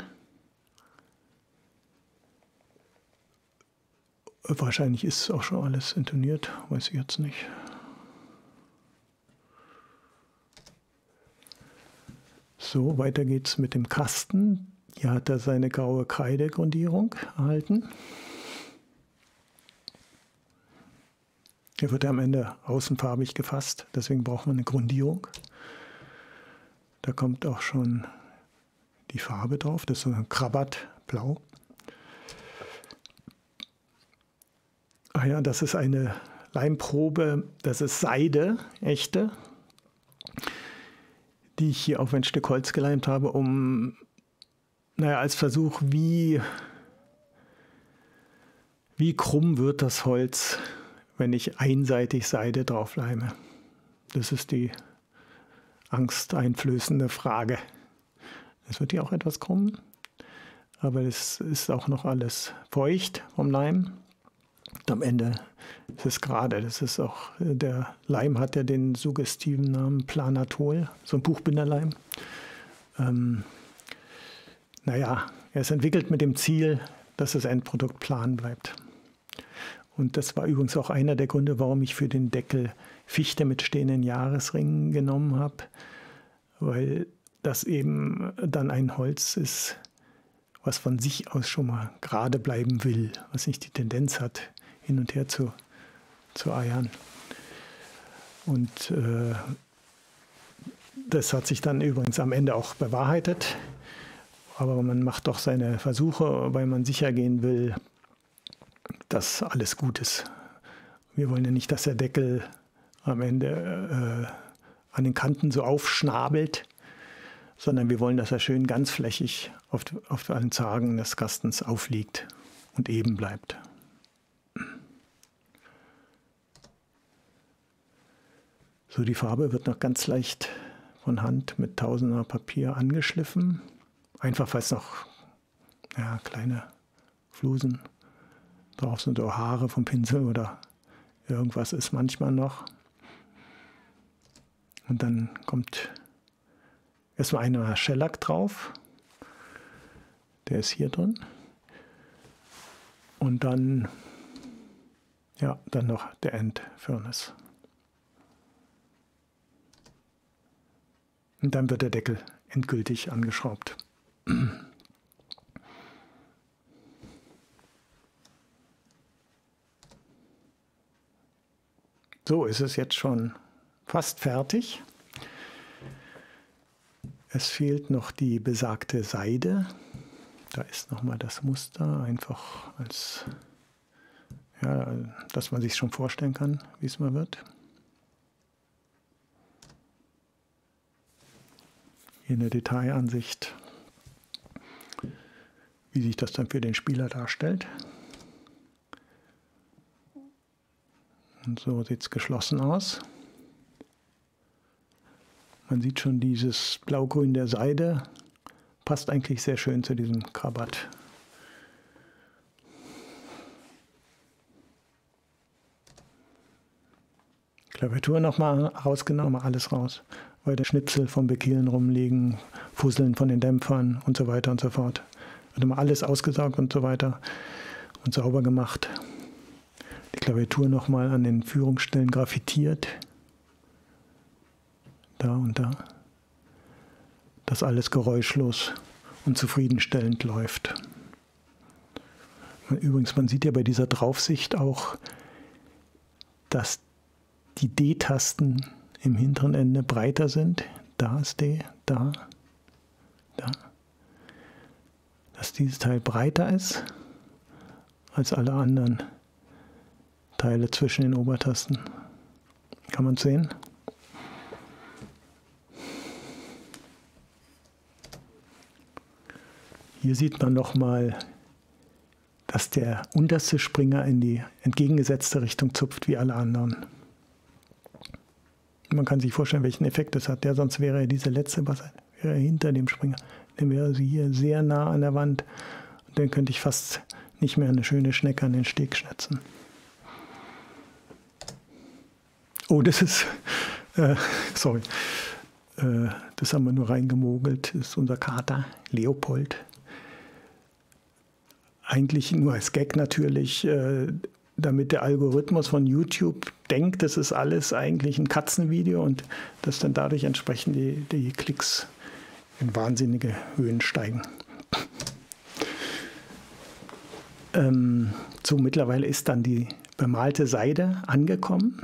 Wahrscheinlich ist auch schon alles intoniert, weiß ich jetzt nicht. So, weiter geht's mit dem Kasten. Hier hat er seine graue Kreidegrundierung erhalten. Hier wird er am Ende außenfarbig gefasst, deswegen braucht man eine Grundierung. Da kommt auch schon die Farbe drauf, das ist so ein Krawattblau. Ah ja, das ist eine Leimprobe, das ist Seide, echte, die ich hier auf ein Stück Holz geleimt habe, um, naja, als Versuch, wie krumm wird das Holz, wenn ich einseitig Seide draufleime. Das ist die angsteinflößende Frage. Es wird hier auch etwas krumm, aber es ist auch noch alles feucht vom Leim. Und am Ende ist es gerade. Das ist auch, der Leim hat ja den suggestiven Namen Planatol, so ein Buchbinderleim. Naja, er ist entwickelt mit dem Ziel, dass das Endprodukt plan bleibt. Und das war übrigens auch einer der Gründe, warum ich für den Deckel Fichte mit stehenden Jahresringen genommen habe, weil das eben dann ein Holz ist, was von sich aus schon mal gerade bleiben will, was nicht die Tendenz hat, hin und her zu eiern. Und das hat sich dann übrigens am Ende auch bewahrheitet. Aber man macht doch seine Versuche, weil man sicher gehen will, dass alles gut ist. Wir wollen ja nicht, dass der Deckel am Ende an den Kanten so aufschnabelt, sondern wir wollen, dass er schön ganzflächig auf allen Zagen des Kastens aufliegt und eben bleibt. So, die Farbe wird noch ganz leicht von Hand mit Tausender Papier angeschliffen. Einfach, weil es noch kleine Flusen drauf sind oder Haare vom Pinsel oder irgendwas ist manchmal noch. Und dann kommt erstmal ein Shellac drauf. Der ist hier drin. Und dann, dann noch der Endfirnis. Und dann wird der Deckel endgültig angeschraubt. So ist es jetzt schon fast fertig. Es fehlt noch die besagte Seide. Da ist nochmal das Muster, einfach als, dass man sich schon vorstellen kann, wie es mal wird. Hier eine Detailansicht, wie sich das dann für den Spieler darstellt. Und so sieht es geschlossen aus. Man sieht schon, dieses Blaugrün der Seide passt eigentlich sehr schön zu diesem Krawatt. Klaviatur nochmal rausgenommen, alles raus. Weil der Schnipsel vom Bekielen rumliegen, Fusseln von den Dämpfern und so weiter und so fort. Wird immer alles ausgesaugt und so weiter und sauber gemacht. Die Klaviatur nochmal an den Führungsstellen graffitiert. Da und da. Dass alles geräuschlos und zufriedenstellend läuft. Übrigens, man sieht ja bei dieser Draufsicht auch, dass die D-Tasten im hinteren Ende breiter sind. Da ist D, da. Dass dieses Teil breiter ist als alle anderen Teile zwischen den Obertasten. Kann man sehen? Hier sieht man nochmal, dass der unterste Springer in die entgegengesetzte Richtung zupft wie alle anderen. Man kann sich vorstellen, welchen Effekt das hat. Sonst wäre diese letzte Basse hinter dem Springer. dann wäre sie hier sehr nah an der Wand. Und dann könnte ich fast nicht mehr eine schöne Schnecke an den Steg schnitzen. Oh, das ist, sorry, das haben wir nur reingemogelt. Das ist unser Kater, Leopold. Eigentlich nur als Gag natürlich, damit der Algorithmus von YouTube denkt, das ist alles eigentlich ein Katzenvideo und dass dann dadurch entsprechend die Klicks in wahnsinnige Höhen steigen. So, mittlerweile ist dann die bemalte Seide angekommen.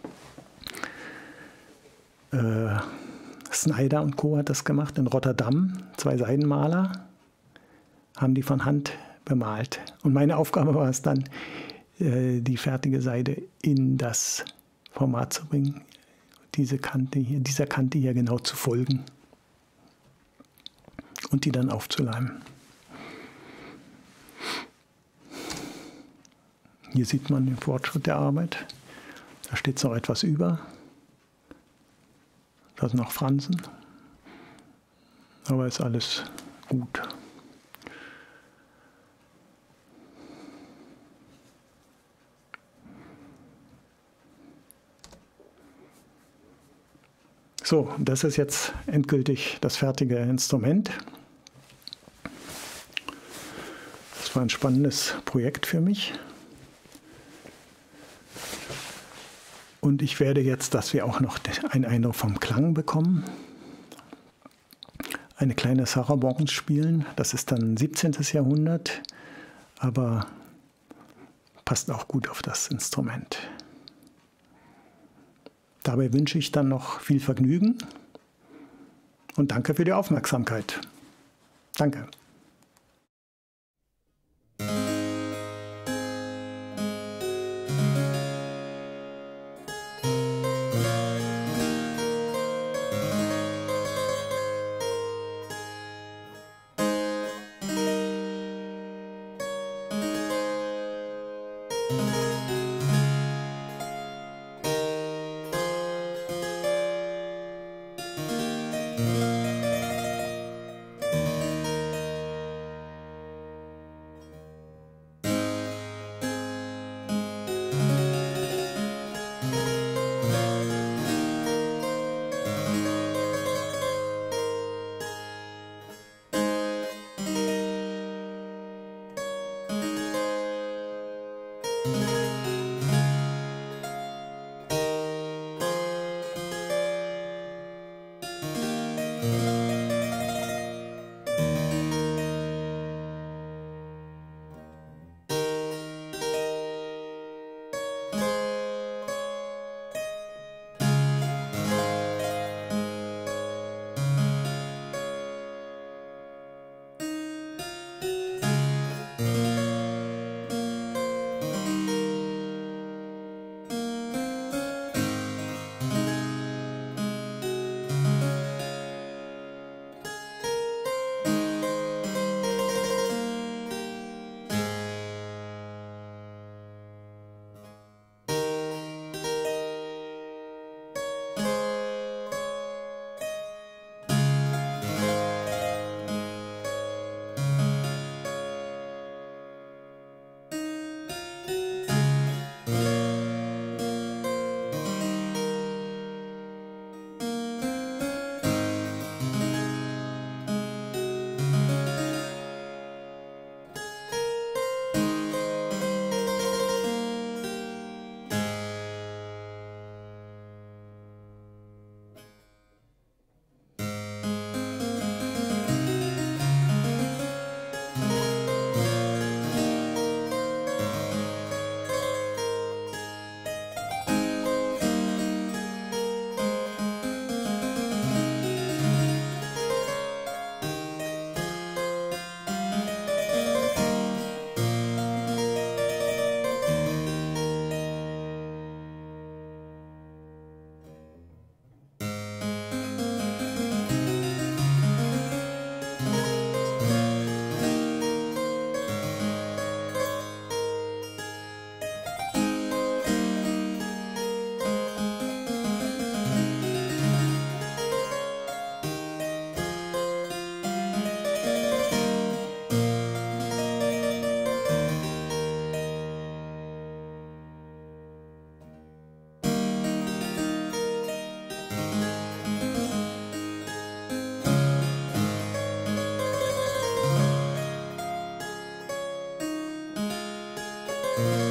Snyder und Co. hat das gemacht in Rotterdam. 2 Seidenmaler haben die von Hand bemalt. Und meine Aufgabe war es dann, die fertige Seide in das Format zu bringen, dieser Kante hier genau zu folgen und die dann aufzuleimen. Hier sieht man den Fortschritt der Arbeit. Da steht noch etwas über. Da sind noch Fransen. Aber ist alles gut. So, das ist jetzt endgültig das fertige Instrument. Das war ein spannendes Projekt für mich. Und ich werde jetzt, dass wir auch noch einen Eindruck vom Klang bekommen, eine kleine Sarabande spielen. Das ist dann 17. Jahrhundert, aber passt auch gut auf das Instrument. Dabei wünsche ich dann noch viel Vergnügen und danke für die Aufmerksamkeit. Danke. Musik